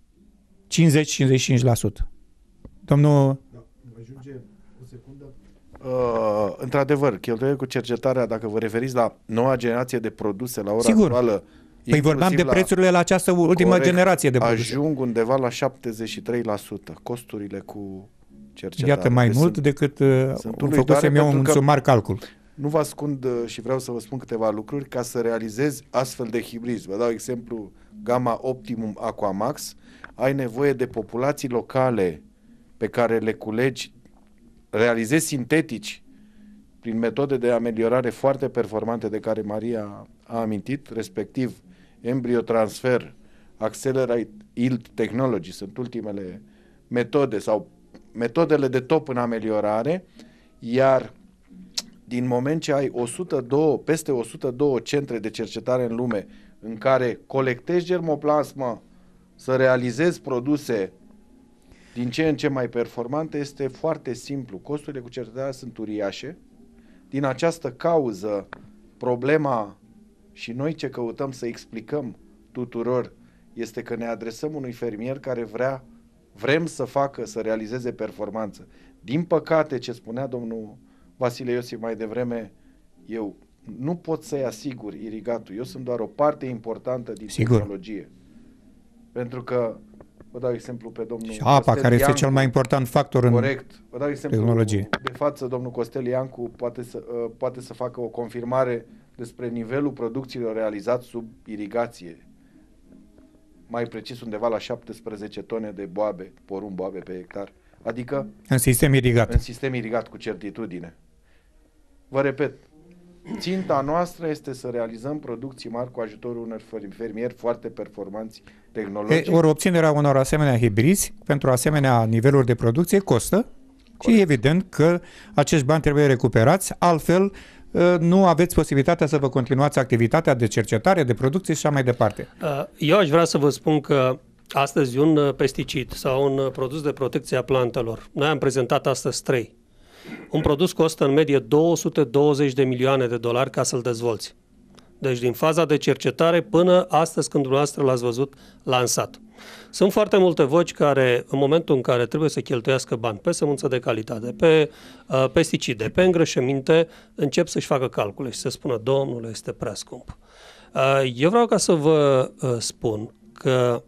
50-55%. Domnul... într-adevăr, cheltuielile cu cercetarea, dacă vă referiți la noua generație de produse la ora Sigur. actuală, Păi vorbeam de prețurile la această ultimă generație de produse. Ajung undeva la 73% costurile cu cercetare. Iată, mai mult decât am făcut să-mi iau un sumar calcul. Nu vă ascund și vreau să vă spun câteva lucruri ca să realizezi astfel de hibrizi. Vă dau exemplu, gama Optimum Aquamax, ai nevoie de populații locale pe care le culegi, realizezi sintetici prin metode de ameliorare foarte performante de care Maria a amintit, respectiv embryotransfer, Accelerate Yield Technology, sunt ultimele metode sau metodele de top în ameliorare, iar din moment ce ai peste 102 centre de cercetare în lume în care colectezi germoplasmă să realizezi produse din ce în ce mai performante, este foarte simplu. Costurile cu cercetarea sunt uriașe. Din această cauză, problema și noi ce căutăm să explicăm tuturor este că ne adresăm unui fermier care vrem să realizeze performanță. Din păcate, ce spunea domnul Vasile Iosif mai devreme, eu nu pot să-i asigur irigatul. Eu sunt doar o parte importantă din tehnologie. Pentru că, vă dau exemplu pe domnul și apa, Costel care Iancu, este cel mai important factor în vă dau exemplu tehnologie. De față, domnul Costel Iancu poate să facă o confirmare despre nivelul producțiilor realizat sub irigație. Mai precis undeva la 17 tone de porumb boabe pe hectar. Adică în sistem irigat. În sistem irigat cu certitudine. Vă repet, ținta noastră este să realizăm producții mari cu ajutorul unor fermieri foarte performanți tehnologici. Ori obținerea unor asemenea hibrizi pentru asemenea niveluri de producție costă. Corect. Și evident că acești bani trebuie recuperați, altfel nu aveți posibilitatea să vă continuați activitatea de cercetare, de producție și așa mai departe. Eu aș vrea să vă spun că astăzi un pesticid sau un produs de protecție a plantelor, noi am prezentat astăzi 3. Un produs costă în medie $220 de milioane ca să-l dezvolți. Deci din faza de cercetare până astăzi când dumneavoastră l-ați văzut lansat. Sunt foarte multe voci care în momentul în care trebuie să cheltuiască bani pe sămânță de calitate, pe pesticide, pe îngrășăminte, încep să-și facă calcule și să spună, domnule, este prea scump. Eu vreau ca să vă spun că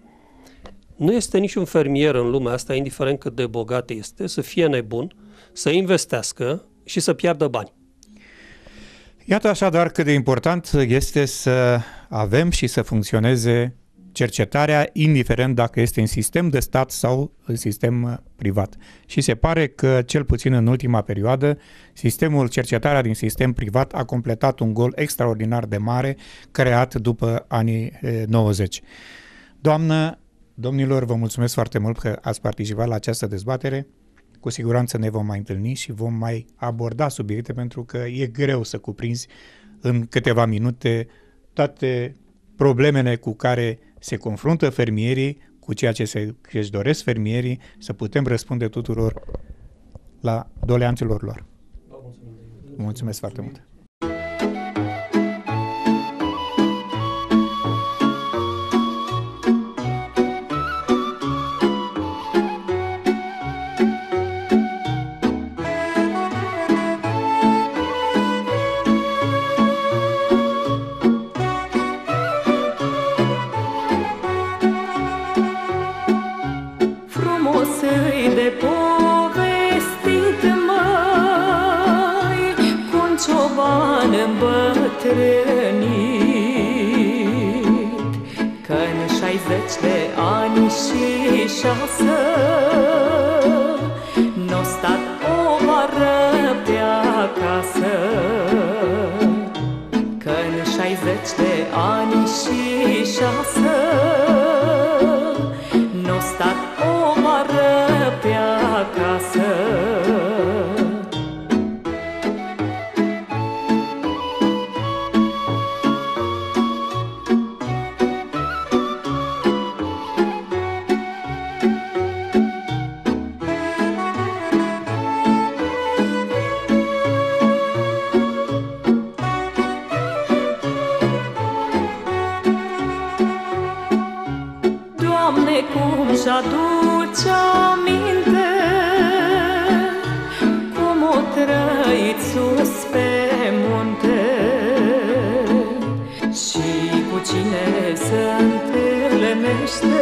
nu este niciun fermier în lumea asta, indiferent cât de bogat este, să fie nebun, să investească și să piardă bani. Iată așadar cât de important este să avem și să funcționeze cercetarea, indiferent dacă este în sistem de stat sau în sistem privat. Și se pare că, cel puțin în ultima perioadă, cercetarea din sistem privat a completat un gol extraordinar de mare creat după anii 90. Doamnă, domnilor, vă mulțumesc foarte mult că ați participat la această dezbatere. Cu siguranță ne vom mai întâlni și vom mai aborda subiecte, pentru că e greu să cuprinzi în câteva minute toate problemele cu care se confruntă fermierii, cu ceea ce își doresc fermierii, să putem răspunde tuturor la doleanțelor lor. Mulțumesc foarte mult! îmbătrânit, că-n 60 de ani și 6 n-o stat o vară pe acasă, că-n 60 de ani și 6 n-o stat o vară pe acasă. Cum și-aduce aminte cum o trăit sus pe munte și cu cine se întâlnește,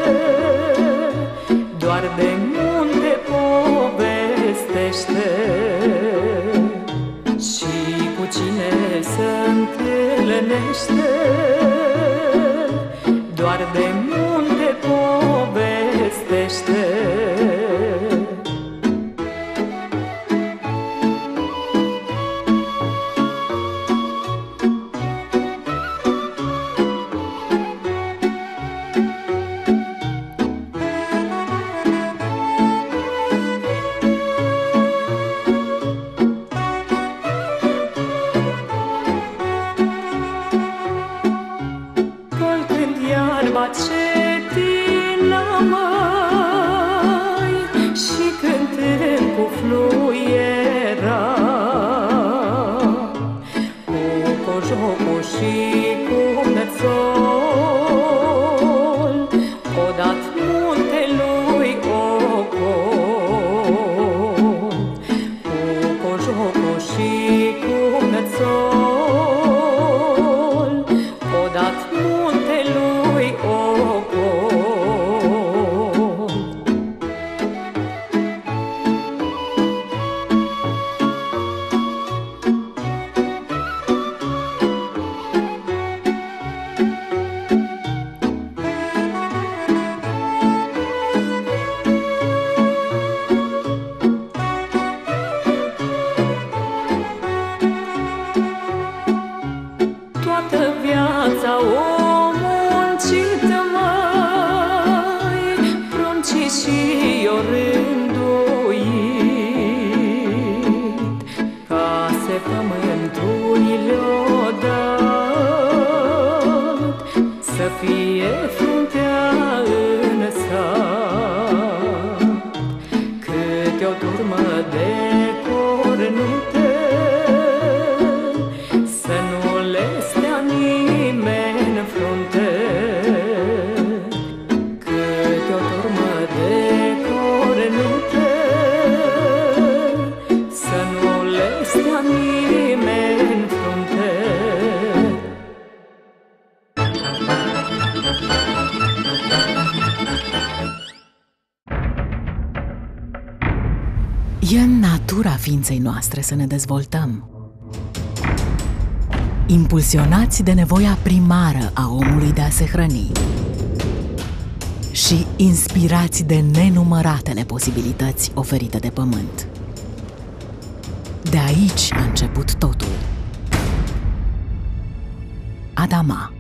doar de munte povestește. Și cu cine se întâlnește, doar de munte povestește. Tolcând iarba ce tină, măi, și cântând cu fluiera, cu cojocul și cu nățol, o dat muntelui ocol. Cu cojocul și cu nățol, o dat muntelui ocol. Toată viața o muncit, măi, pruncit și o rânduit, case pământuri le-o dat, să fie fruntea în sat. Câte o turmă de cornute, să nu le stea nimeni în frunte. Câte o turmă de cornute, să nu le stea nimeni în frunte. E în natura ființei noastre să ne dezvoltăm. Impulsionați de nevoia primară a omului de a se hrăni și inspirați de nenumăratele posibilități oferite de pământ. De aici a început totul. Adama.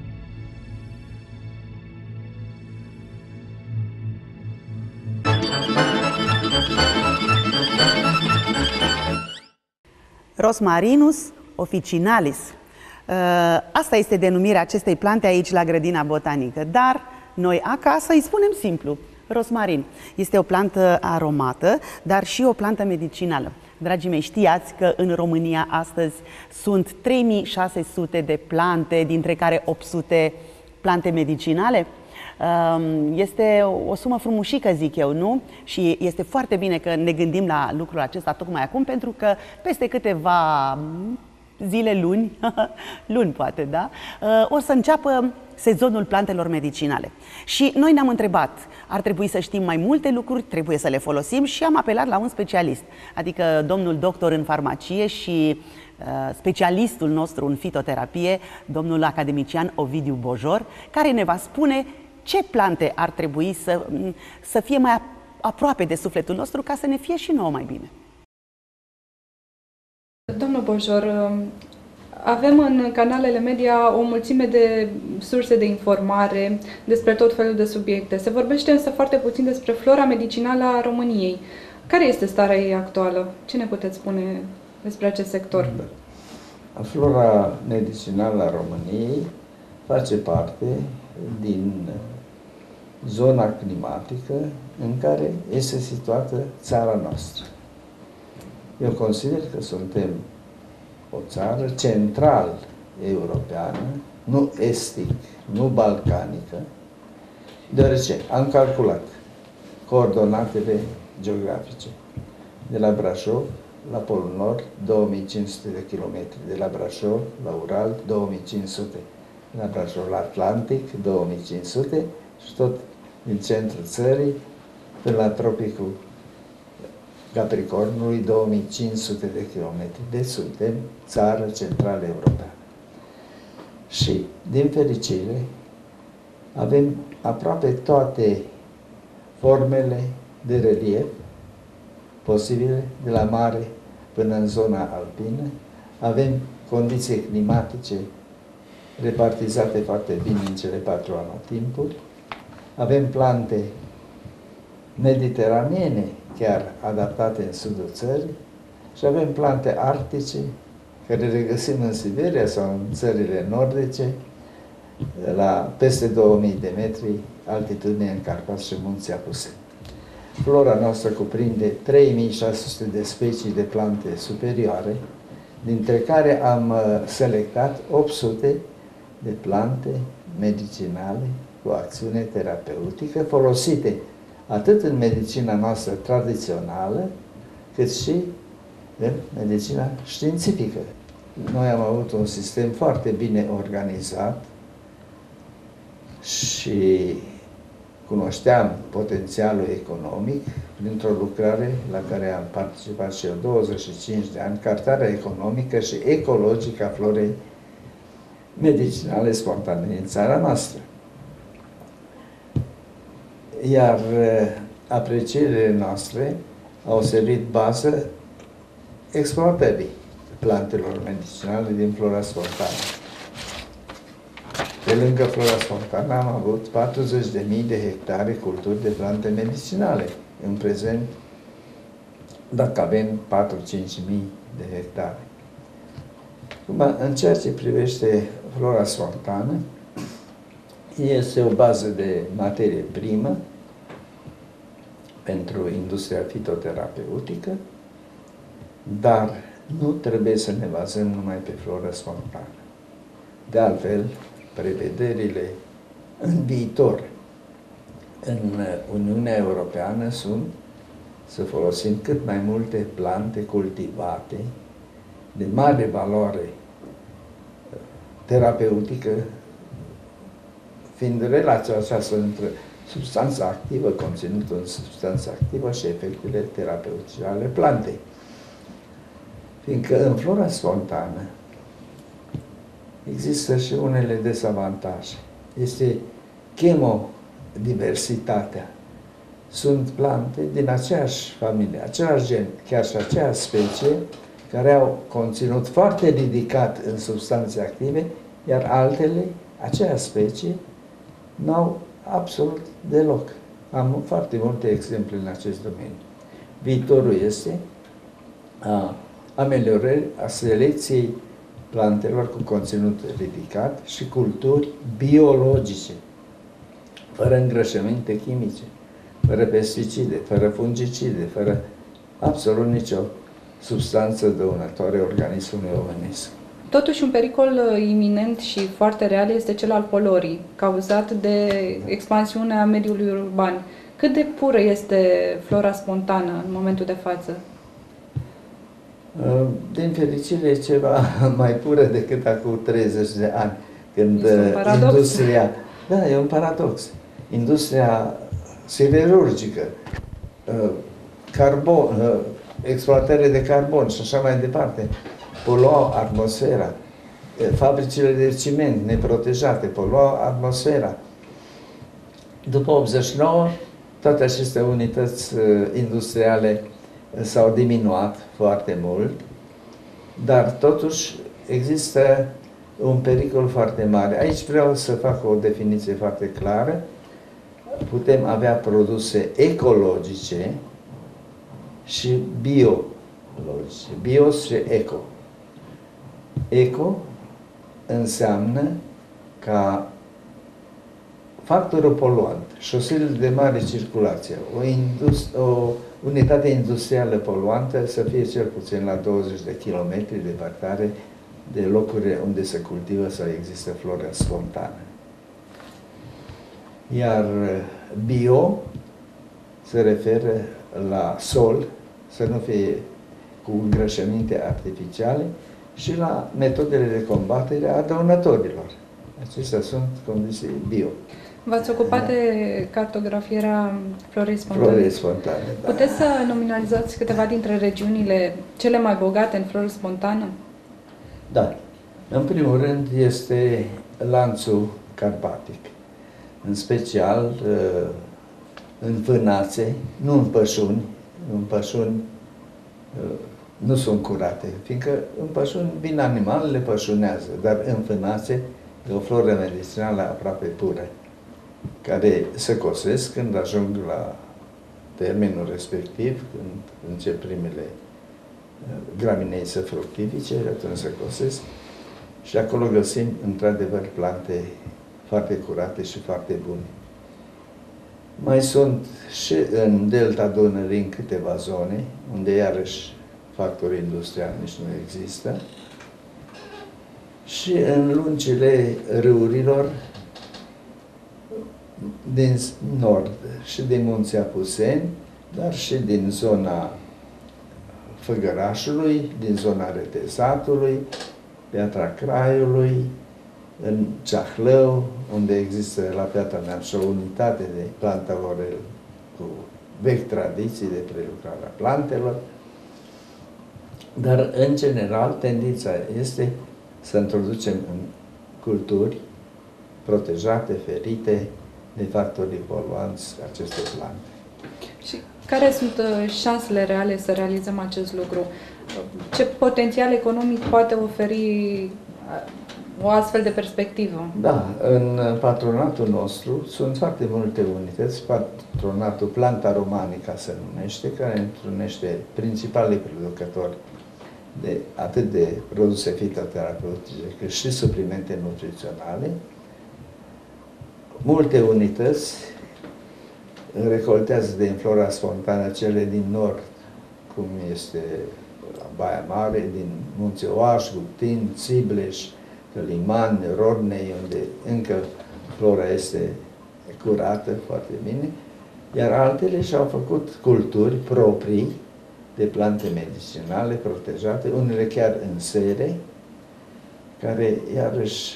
Rosmarinus officinalis. Asta este denumirea acestei plante aici la grădina botanică, dar noi acasă îi spunem simplu, rosmarin. Este o plantă aromată, dar și o plantă medicinală. Dragii mei, știați că în România astăzi sunt 3600 de plante, dintre care 800 plante medicinale? Este o sumă frumușică, zic eu, nu? Și este foarte bine că ne gândim la lucrul acesta tocmai acum, pentru că peste câteva zile, luni, luni poate, da? O să înceapă sezonul plantelor medicinale. Și noi ne-am întrebat, ar trebui să știm mai multe lucruri, trebuie să le folosim și am apelat la un specialist, adică domnul doctor în farmacie și specialistul nostru în fitoterapie, domnul academician Ovidiu Bojor, care ne va spune ce plante ar trebui să fie mai aproape de sufletul nostru ca să ne fie și nouă mai bine. Domnul Bojor, avem în canalele media o mulțime de surse de informare despre tot felul de subiecte. Se vorbește însă foarte puțin despre flora medicinală a României. Care este starea ei actuală? Ce ne puteți spune despre acest sector? Flora medicinală a României face parte din zona climatică în care este situată țara noastră. Eu consider că suntem o țară central europeană, nu estic, nu balcanică, deoarece am calculat coordonatele geografice. De la Brașov la Polul Nord, 2500 de kilometri. De la Brașov la Ural, 2500. De la Brașov la Atlantic, 2500 și tot din centrul țării până la tropicul Capricornului, 2500 de kilometri. Deci suntem țară centrală europeană. Și, din fericire, avem aproape toate formele de relief posibile, de la mare până în zona alpină. Avem condiții climatice repartizate foarte bine în cele 4 anotimpuri. Avem plante mediteraneene chiar adaptate în sudul țării și avem plante arctice care le regăsim în Siberia sau în țările nordice la peste 2000 de metri altitudine în Carpați și Munții Apuseni. Flora noastră cuprinde 3600 de specii de plante superioare, dintre care am selectat 800 de plante medicinale cu acțiune terapeutică, folosite atât în medicina noastră tradițională, cât și în medicina științifică. Noi am avut un sistem foarte bine organizat și cunoșteam potențialul economic printr-o lucrare la care am participat și eu 25 de ani, cartarea economică și ecologică a florei medicinale spontane din țara noastră. Iar aprecierile noastre au servit bază exploatării plantelor medicinale din flora spontană. Pe lângă flora spontană am avut 40.000 de hectare culturi de plante medicinale. În prezent, dacă avem 4-5.000 de hectare. În ceea ce privește flora spontană, este o bază de materie primă pentru industria fitoterapeutică, dar nu trebuie să ne bazăm numai pe flora spontană. De altfel, prevederile în viitor în Uniunea Europeană sunt să folosim cât mai multe plante cultivate de mare valoare terapeutică, fiind relația aceasta între substanța activă, conținutul în substanța activă și efectele terapeutice ale plantei. Fiindcă în flora spontană există și unele dezavantaje. Este chemodiversitatea. Sunt plante din aceeași familie, același gen, chiar și aceeași specie, care au conținut foarte ridicat în substanțe active, iar altele, aceeași specie, n-au absolut deloc. Am foarte multe exemple în acest domeniu. Viitorul este ameliorări a selecției plantelor cu conținut ridicat și culturi biologice, fără îngrășăminte chimice, fără pesticide, fără fungicide, fără absolut nicio substanță dăunătoare organismului omenesc. Totuși, un pericol iminent și foarte real este cel al poluării, cauzat de expansiunea mediului urban. Cât de pură este flora spontană în momentul de față? Din fericire, e ceva mai pură decât acum 30 de ani, Când este un paradox. industria... Da, e un paradox. Industria siderurgică, carbon, exploatările de carbon și așa mai departe, poluau atmosfera. Fabricile de ciment neprotejate poluau atmosfera. După 89, toate aceste unități industriale s-au diminuat foarte mult, dar totuși există un pericol foarte mare. Aici vreau să fac o definiție foarte clară. Putem avea produse ecologice și biologice. Bios și eco. Eco înseamnă ca factorul poluant, șoselele de mare circulație, o unitate industrială poluantă să fie cel puțin la 20 de kilometri departare de locuri unde se cultivă sau există floră spontană. Iar bio se referă la sol, să nu fie cu îngrășăminte artificiale, și la metodele de combatere a dăunătorilor. Acestea sunt condiții bio. V-ați ocupat de cartografierea florei spontane. Florei spontane, da. Puteți să nominalizați câteva dintre regiunile cele mai bogate în floră spontană? Da. În primul rând este lanțul carpatic. În special în vânațe, nu în pășuni. În pășuni nu sunt curate, fiindcă în pășuni vin animalele, pășunează, dar în vânațe e o floră medicinală aproape pură, care se cosesc când ajung la termenul respectiv, când încep primele gramineze fructifice, atunci se cosesc și acolo găsim într-adevăr plante foarte curate și foarte bune. Mai sunt și în delta Dunării în câteva zone, unde iarăși factori industriali nici nu există, și în lungile râurilor din nord și din Munții Apuseni, dar și din zona Făgărașului, din zona Retezatului, Piatra Craiului, în Ceahlău, unde există la Piatra Neamț o unitate de plantavorel cu vechi tradiții de prelucrare a plantelor. Dar, în general, tendința este să introducem în culturi protejate, ferite de factorii poluanți aceste plante. Și care sunt șansele reale să realizăm acest lucru? Ce potențial economic poate oferi o astfel de perspectivă? Da, în patronatul nostru sunt foarte multe unități. Patronatul Planta Romanica se numește, care întrunește principalii producători de atât de produse fitoterapeutice cât și suplimente nutriționale. Multe unități recoltează din flora spontană cele din nord, cum este Baia Mare, din Munții Oaș, Guptin, Țibleș, Căliman, Rodnei, unde încă flora este curată foarte bine, iar altele și-au făcut culturi proprii de plante medicinale protejate, unele chiar în sere, care iarăși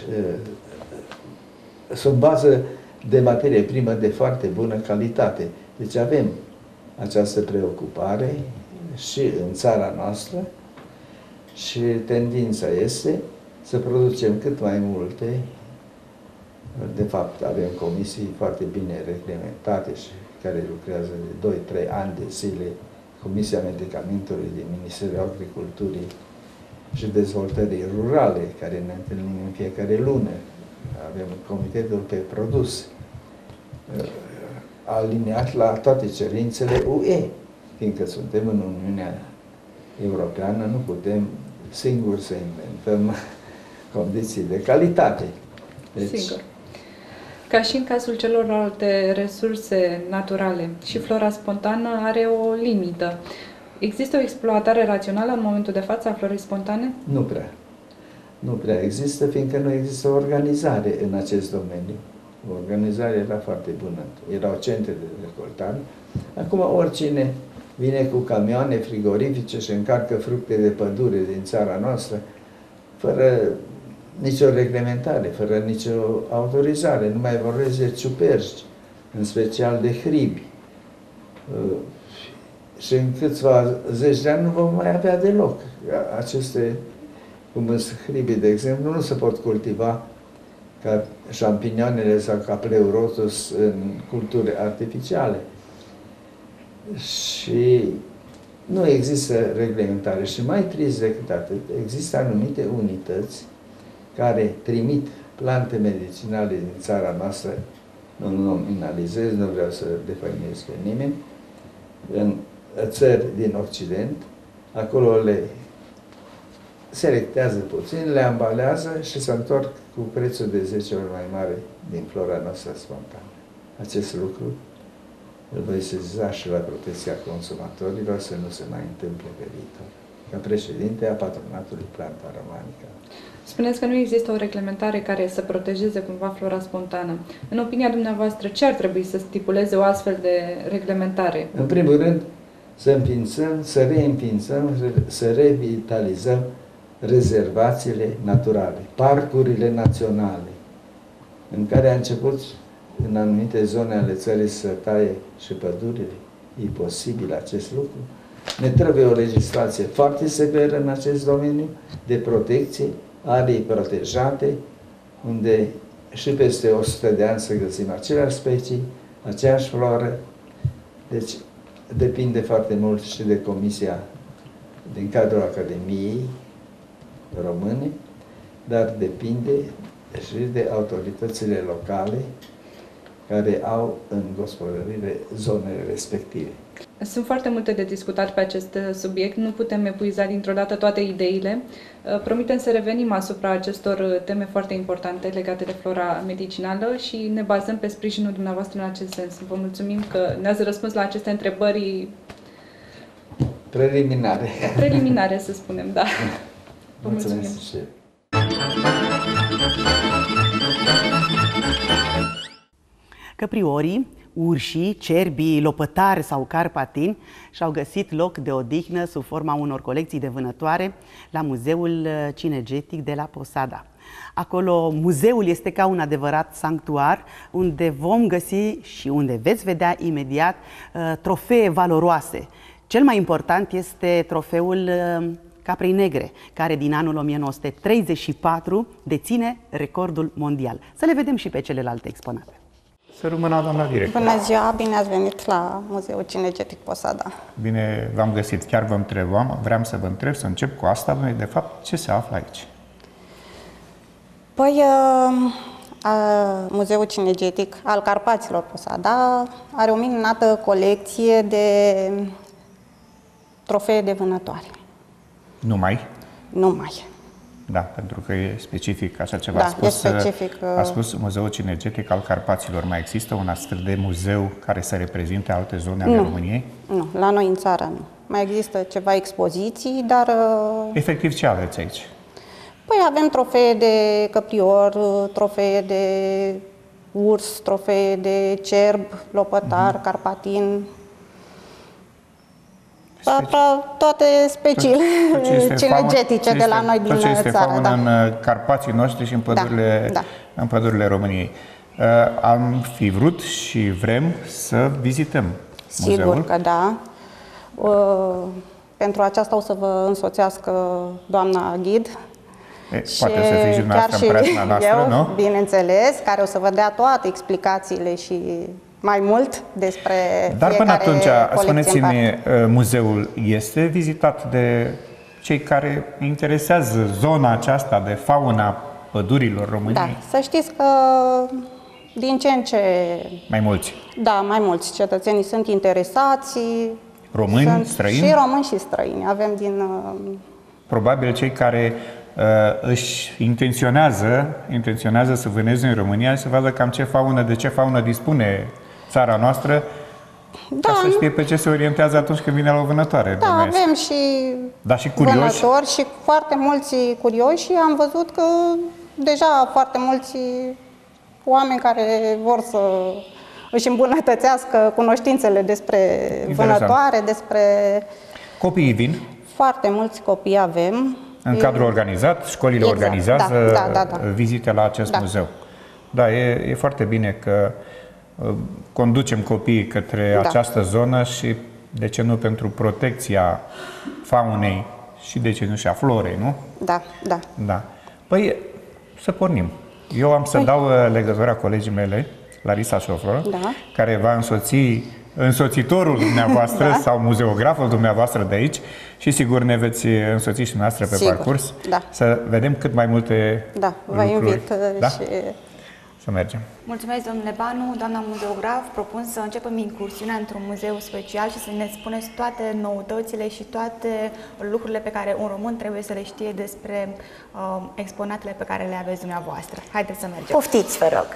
sunt bază de materie primă de foarte bună calitate. Deci avem această preocupare și în țara noastră și tendința este să producem cât mai multe. De fapt, avem comisii foarte bine reglementate și care lucrează de 2-3 ani de zile, Comisia Medicamentului din Ministerul Agriculturii și Dezvoltării Rurale, care ne întâlnim în fiecare lună. Avem comitetul pe produs, aliniat la toate cerințele UE, fiindcă suntem în Uniunea Europeană, nu putem singuri să inventăm condiții de calitate. Deci, sigur. Ca și în cazul celorlalte resurse naturale, și flora spontană are o limită. Există o exploatare rațională în momentul de față a florii spontane? Nu prea. Nu prea există, fiindcă nu există o organizare în acest domeniu. Organizarea era foarte bună. Erau centre de recoltare. Acum oricine vine cu camioane frigorifice și încarcă fructe de pădure din țara noastră, fără nicio reglementare, fără nicio autorizare. Nu mai vorbesc de ciuperci, în special de hribi. Și în câțiva zeci de ani nu vom mai avea deloc. Aceste, cum sunt hribii, de exemplu, nu se pot cultiva ca șampinioanele sau ca pleurotus în culturi artificiale. Și nu există reglementare. Și mai trist decât atât, există anumite unități care trimit plante medicinale din țara noastră, nu nominalizez, nu vreau să defăimez pe nimeni, în țări din Occident, acolo le selectează puțin, le ambalează și se întorc cu prețul de 10 ori mai mare din flora noastră spontană. Acest lucru îl voi sesiza și la protecția consumatorilor să nu se mai întâmple pe viitor. Ca președinte a Patronatului Planta Romanica. Spuneți că nu există o reglementare care să protejeze cumva flora spontană. În opinia dumneavoastră, ce ar trebui să stipuleze o astfel de reglementare? În primul rând, să împiințăm, să reîmpiințăm, să revitalizăm rezervațiile naturale, parcurile naționale, în care a început în anumite zone ale țării să taie și pădurile. E posibil acest lucru? Ne trebuie o legislație foarte severă în acest domeniu de protecție, arii protejate, unde și peste 100 de ani să găsim aceleași specii, aceeași floră. Deci depinde foarte mult și de comisia din cadrul Academiei Române, dar depinde și de autoritățile locale care au în gospodărire zonele respective. Sunt foarte multe de discutat pe acest subiect, nu putem epuiza dintr-o dată toate ideile. Promitem să revenim asupra acestor teme foarte importante legate de flora medicinală și ne bazăm pe sprijinul dumneavoastră în acest sens. Vă mulțumim că ne-ați răspuns la aceste întrebări preliminare. Preliminare, să spunem, da. Vă mulțumim. Căpriorii, urșii, cerbii, lopătari sau carpatini și-au găsit loc de odihnă sub forma unor colecții de vânătoare la Muzeul Cinegetic de la Posada. Acolo muzeul este ca un adevărat sanctuar unde vom găsi și unde veți vedea imediat trofee valoroase. Cel mai important este trofeul caprei negre, care din anul 1934 deține recordul mondial. Să le vedem și pe celelalte exponate. Să rămână, doamna director. Bună ziua, bine ați venit la Muzeul Cinegetic Posada. Bine v-am găsit. Chiar vă întrebam, vreau să vă întreb, să încep cu asta, de fapt, ce se află aici? Păi, Muzeul Cinegetic al Carpaților Posada are o minunată colecție de trofee de vânătoare. Numai? Numai. Da, pentru că e specific așa ceva. Da, e specific. A spus Muzeul Cinegetic al Carpaților. Mai există un astfel de muzeu care să reprezinte alte zone ale României? Nu, la noi în țară nu. Mai există ceva expoziții, dar... Efectiv, ce aveți aici? Păi avem trofee de căprior, trofee de urs, trofee de cerb, lopătar, carpatin... Toate speciile cinegetice de la noi din țară. Tot ce este faună în Carpații noștri și în pădurile, în pădurile României. Am fi vrut și vrem să vizităm muzeul. Sigur că da. Pentru aceasta o să vă însoțească doamna ghid. Poate să fie și dumneavoastră în preajma noastră, nu? Bineînțeles, care o să vă dea toate explicațiile și mai mult despre Dar până atunci, spuneți-mi, muzeul este vizitat de cei care interesează zona aceasta de fauna pădurilor României? Da, să știți că din ce în ce... Mai mulți? Da, mai mulți cetățenii sunt interesați. Români, străini? Și români și străini. Avem din... Probabil cei care își intenționează să vâneze în România și să vadă cam ce faună, de ce faună dispune țara noastră, ca să știe pe ce se orientează atunci când vine la o vânătoare. Da, avem și vânători și foarte mulți curioși și am văzut că deja foarte mulți oameni care vor să își îmbunătățească cunoștințele despre vânătoare, despre... Copiii vin? Foarte mulți copii avem. În cadrul organizat, școlile organizează vizite la acest muzeu. Da, e foarte bine că conducem copiii către această zonă și, de ce nu, pentru protecția faunei și, de ce nu, și a florei, nu? Da. Păi, să pornim. Eu am să dau legătura colegii mele, Larisa Șoflor, care va însoți însoțitorul dumneavoastră sau muzeograful dumneavoastră de aici și sigur ne veți însoți și noastră pe parcurs să vedem cât mai multe vă invit și... să mergem. Mulțumesc, domnule Banu. Doamna muzeograf, propun să începem incursiunea într-un muzeu special și să ne spuneți toate noutățile și toate lucrurile pe care un român trebuie să le știe despre exponatele pe care le aveți dumneavoastră. Haideți să mergem. Poftiți, vă rog.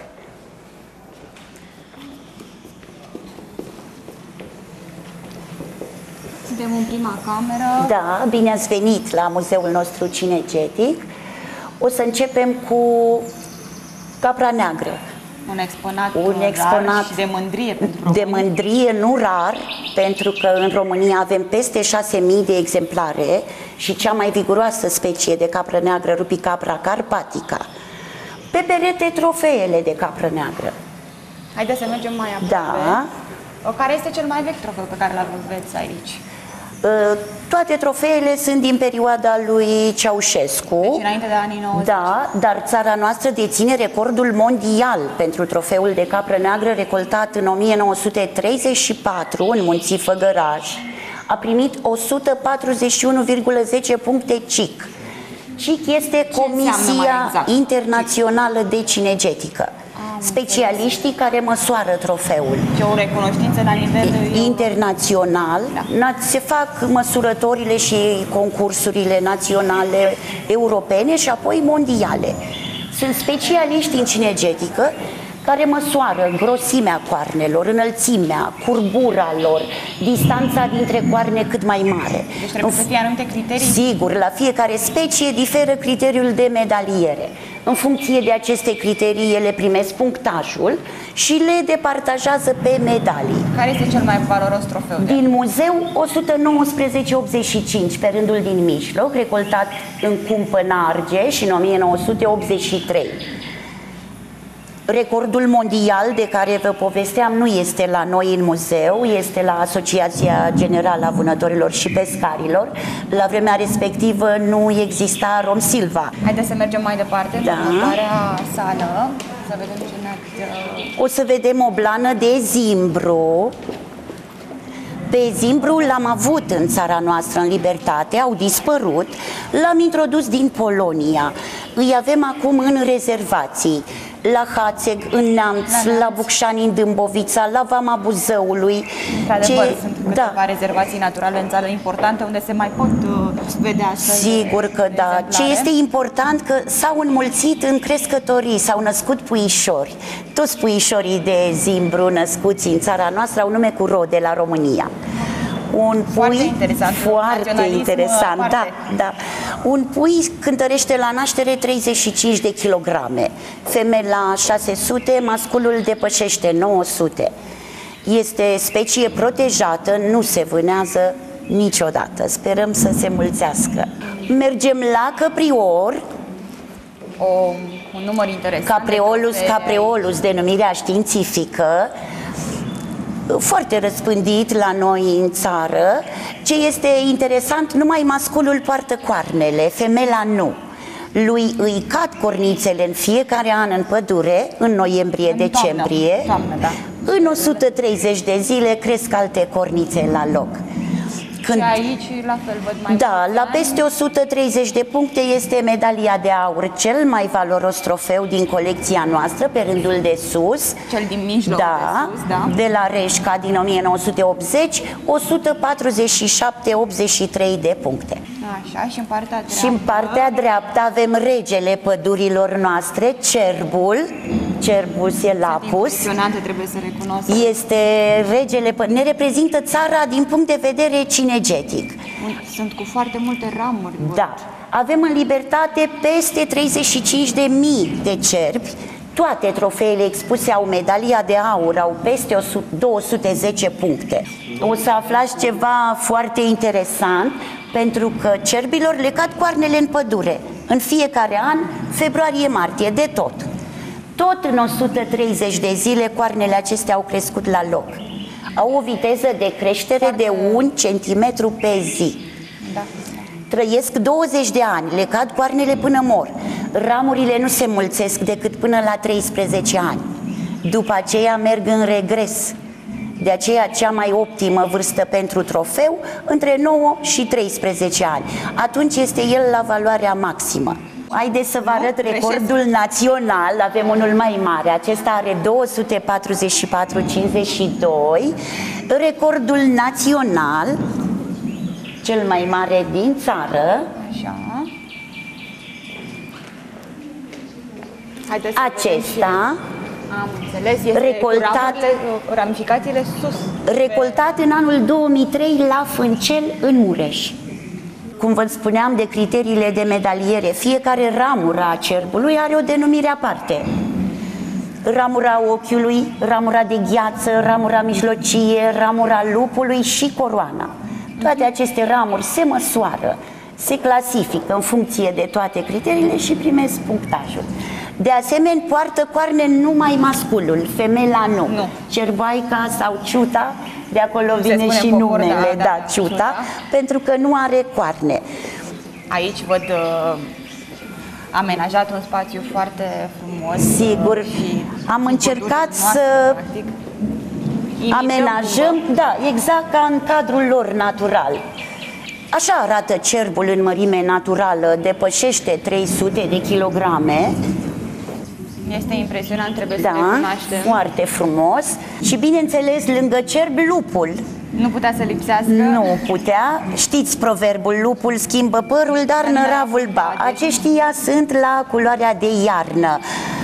Suntem în prima cameră. Da, bine ați venit la muzeul nostru cinegetic. O să începem cu capra neagră. Un exponat rar și de mândrie pentru români. De mândrie, nu rar, pentru că în România avem peste 6.000 de exemplare și cea mai viguroasă specie de capră neagră, rupicapra carpatica. Pe perete, trofeele de capră neagră. Haideți să mergem mai aproape. Care este cel mai vechi trofeu pe care îl aveți aici? Toate trofeele sunt din perioada lui Ceaușescu. Deci înainte de anii 90. Da, dar țara noastră deține recordul mondial pentru trofeul de capră neagră recoltat în 1934 în Munții Făgăraș. A primit 141,10 puncte CIC. CIC este Comisia Internațională de Cinegetică. Specialiștii care măsoară trofeul. Și o recunoștință la nivel internațional. Se fac măsurătorile și concursurile naționale, europene și apoi mondiale. Sunt specialiști în cinegetică care măsoară grosimea coarnelor, înălțimea, curbura lor, distanța dintre coarne cât mai mare. Deci trebuie să fie anumite criterii? Sigur, la fiecare specie diferă criteriul de medaliere. În funcție de aceste criterii, ele primesc punctajul și le departajează pe medalii. Care este cel mai valoros trofeu? Din muzeu, 119,85 pe rândul din mijloc, recoltat în Cumpăna Argeș în 1983. Recordul mondial de care vă povesteam nu este la noi în muzeu, este la Asociația Generală a Vânătorilor și Pescarilor. La vremea respectivă nu exista Rom Silva. Haideți să mergem mai departe în următoarea sală, să vedem ce ne-ați... O să vedem o blană de zimbru. Pe zimbru l-am avut în țara noastră în libertate, au dispărut, l-am introdus din Polonia. Îi avem acum în rezervații, la Hațeg, în Neamț, la Bucșani, în Dâmbovița, la Vama Buzăului. Într-adevăr, sunt câteva rezervații naturale în țară importante unde se mai pot vedea astfel. Sigur că da. Ce este important că s-au înmulțit în crescătorii, s-au născut puișori. Toți puișorii de zimbru născuți în țara noastră au nume cu rode la România. Un pui foarte interesant, da. Un pui cântărește la naștere 35 de kilograme, femela 600, masculul depășește 900. Este specie protejată, nu se vânează niciodată. Sperăm să se mulțească. Mergem la căprior. Un număr interesant. Capreolus, denumirea științifică. Foarte răspândit la noi în țară. Ce este interesant, numai masculul poartă coarnele, femela nu. Lui îi cad cornițele în fiecare an în pădure, în noiembrie-decembrie. În 130 de zile cresc alte cornițe la loc. Și aici, la fel, văd mai la peste 130 de puncte este medalia de aur, cel mai valoros trofeu din colecția noastră, pe rândul de sus. Cel din mijloc, de la Reșca din 1980, 147,83 de puncte. Așa, și în partea dreaptă? Și în partea dreaptă avem regele pădurilor noastre, cerbul, Cerbus elapus. Trebuie să recunosc. Este regele, ne reprezintă țara din punct de vedere cinegetic. Sunt cu foarte multe ramuri. Da. Avem în libertate peste 35.000 de cerbi Toate trofeele expuse au medalia de aur, au peste 210 puncte. O să aflați ceva foarte interesant, pentru că cerbilor le cad coarnele în pădure. În fiecare an, februarie-martie, de tot. Tot în 130 de zile, coarnele acestea au crescut la loc. Au o viteză de creștere de 1 centimetru pe zi. Da. Trăiesc 20 de ani, le cad coarnele până mor. Ramurile nu se mulțesc decât până la 13 ani. După aceea merg în regres. De aceea cea mai optimă vârstă pentru trofeu, între 9 și 13 ani. Atunci este el la valoarea maximă. Haideți să vă arăt recordul național, avem unul mai mare, acesta are 244,52, recordul național, cel mai mare din țară. Așa. Acesta, am înțeles, este recoltat, cu ramificațiile sus. Recoltat în anul 2003 la Fâncel, în Mureș. Cum vă spuneam de criteriile de medaliere, fiecare ramură a cerbului are o denumire aparte. Ramura ochiului, ramura de gheață, ramura mijlocie, ramura lupului și coroana. Toate aceste ramuri se măsoară, se clasifică în funcție de toate criteriile și primesc punctajul. De asemenea, poartă coarne numai masculul, femela nu. Cerboaica sau ciuta, de acolo vine și numele, da, ciuta, pentru că nu are coarne. Aici văd amenajat un spațiu foarte frumos. Sigur, am încercat să amenajăm, da, exact ca în cadrul lor natural. Așa arată cerbul în mărime naturală, depășește 300 de kilograme. Este impresionant, trebuie da, să recunoaștem. Foarte frumos. Și bineînțeles, lângă cerb, lupul. Nu putea să lipsească? Nu putea. Știți proverbul, lupul schimbă părul, dar năravul ba. Aceștia sunt la culoarea de iarnă.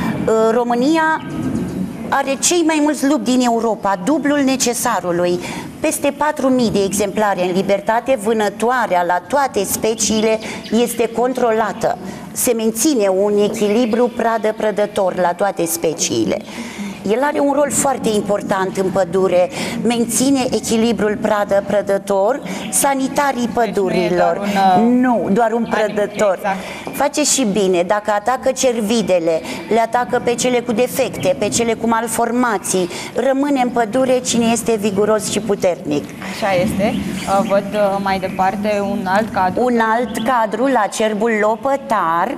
România are cei mai mulți lupi din Europa, dublul necesarului. Peste 4.000 de exemplare în libertate, vânătoarea la toate speciile este controlată. Se menține un echilibru pradă-prădător la toate speciile. El are un rol foarte important în pădure, menține echilibrul pradă-prădător, sanitarii pădurilor. Nu, doar un prădător. Exact. Face și bine, dacă atacă cervidele, le atacă pe cele cu defecte, pe cele cu malformații, rămâne în pădure cine este viguros și puternic. Așa este. Văd mai departe un alt cadru. Un alt cadru la cerbul lopătar.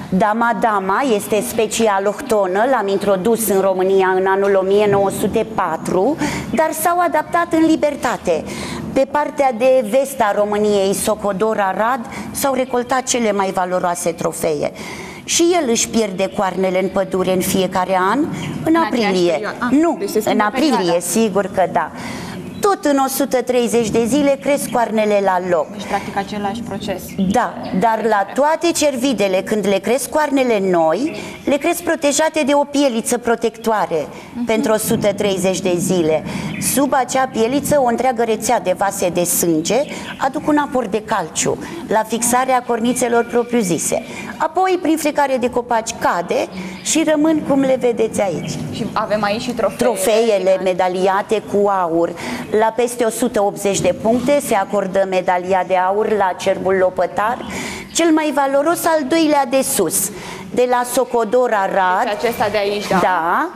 Dama este specie alohtonă, l-am introdus în România în anul 1904, dar s-au adaptat în libertate. Pe partea de vest a României, Socodor, Arad, s-au recoltat cele mai valoroase trofee. Și el își pierde coarnele în pădure în fiecare an, în aprilie. Nu, în aprilie, sigur că da. Tot în 130 de zile cresc coarnele la loc. Deci, practic, același proces. Da, dar la toate cervidele, când le cresc coarnele noi, le cresc protejate de o pieliță protectoare pentru 130 de zile. Sub acea pieliță, o întreagă rețea de vase de sânge aduc un aport de calciu la fixarea cornițelor propriu-zise. Apoi, prin frecare de copaci, cade și rămân cum le vedeți aici. Și avem aici și trofeele medaliate cu aur. La peste 180 de puncte se acordă medalia de aur la cerbul lopătar, cel mai valoros al doilea de sus, de la Socodor, Arad. Deci acesta de aici, da? Da,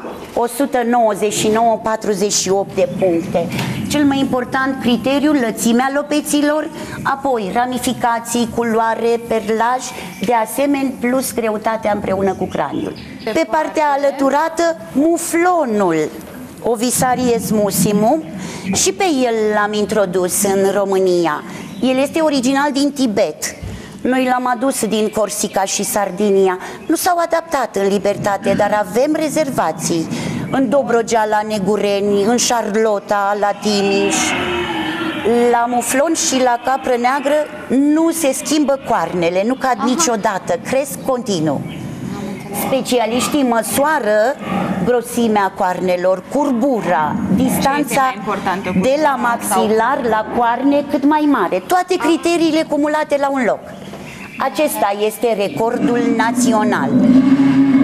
199,48 de puncte. Cel mai important criteriu, lățimea lopeților, apoi ramificații, culoare, perlaj, de asemenea plus greutatea împreună cu craniul. Pe partea alăturată, muflonul, Ovisarius mussimum, și pe el l-am introdus în România. El este original din Tibet. Noi l-am adus din Corsica și Sardinia. Nu s-au adaptat în libertate, dar avem rezervații în Dobrogea, la Negureni, în Șarlota, la Timiș. La muflon și la capră neagră nu se schimbă coarnele, nu cad niciodată, cresc continuu. Specialiștii măsoară grosimea coarnelor, curbura, distanța de la maxilar la coarne cât mai mare. Toate criteriile cumulate la un loc. Acesta este recordul național.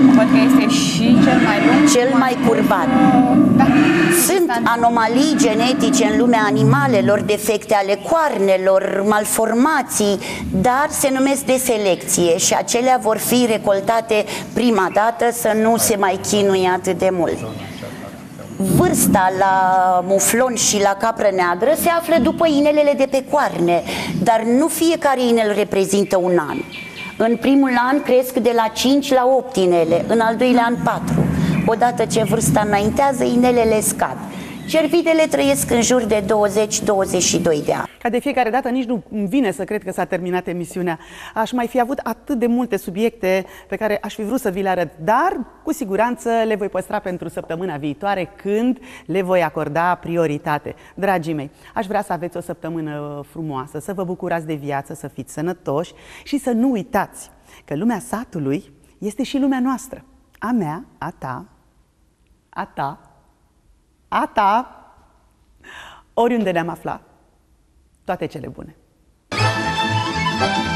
Văd că este și cel mai lung. Cel mai curbat. Da. Sunt anomalii genetice în lumea animalelor, defecte ale coarnelor, malformații, dar se numesc de selecție și acelea vor fi recoltate prima dată, să nu se mai chinuie atât de mult. Vârsta la muflon și la capră neagră se află după inelele de pe coarne, dar nu fiecare inel reprezintă un an. În primul an cresc de la 5 la 8 inele, în al doilea an 4. Odată ce vârsta înaintează, inelele scad. Cervidele trăiesc în jur de 20-22 de ani. Ca de fiecare dată nici nu îmi vine să cred că s-a terminat emisiunea. Aș mai fi avut atât de multe subiecte pe care aș fi vrut să vi le arăt, dar cu siguranță le voi păstra pentru săptămâna viitoare, când le voi acorda prioritate. Dragii mei, aș vrea să aveți o săptămână frumoasă, să vă bucurați de viață, să fiți sănătoși și să nu uitați că lumea satului este și lumea noastră. A mea, a ta, a ta, a ta, oriunde ne-am aflat. Toate cele bune!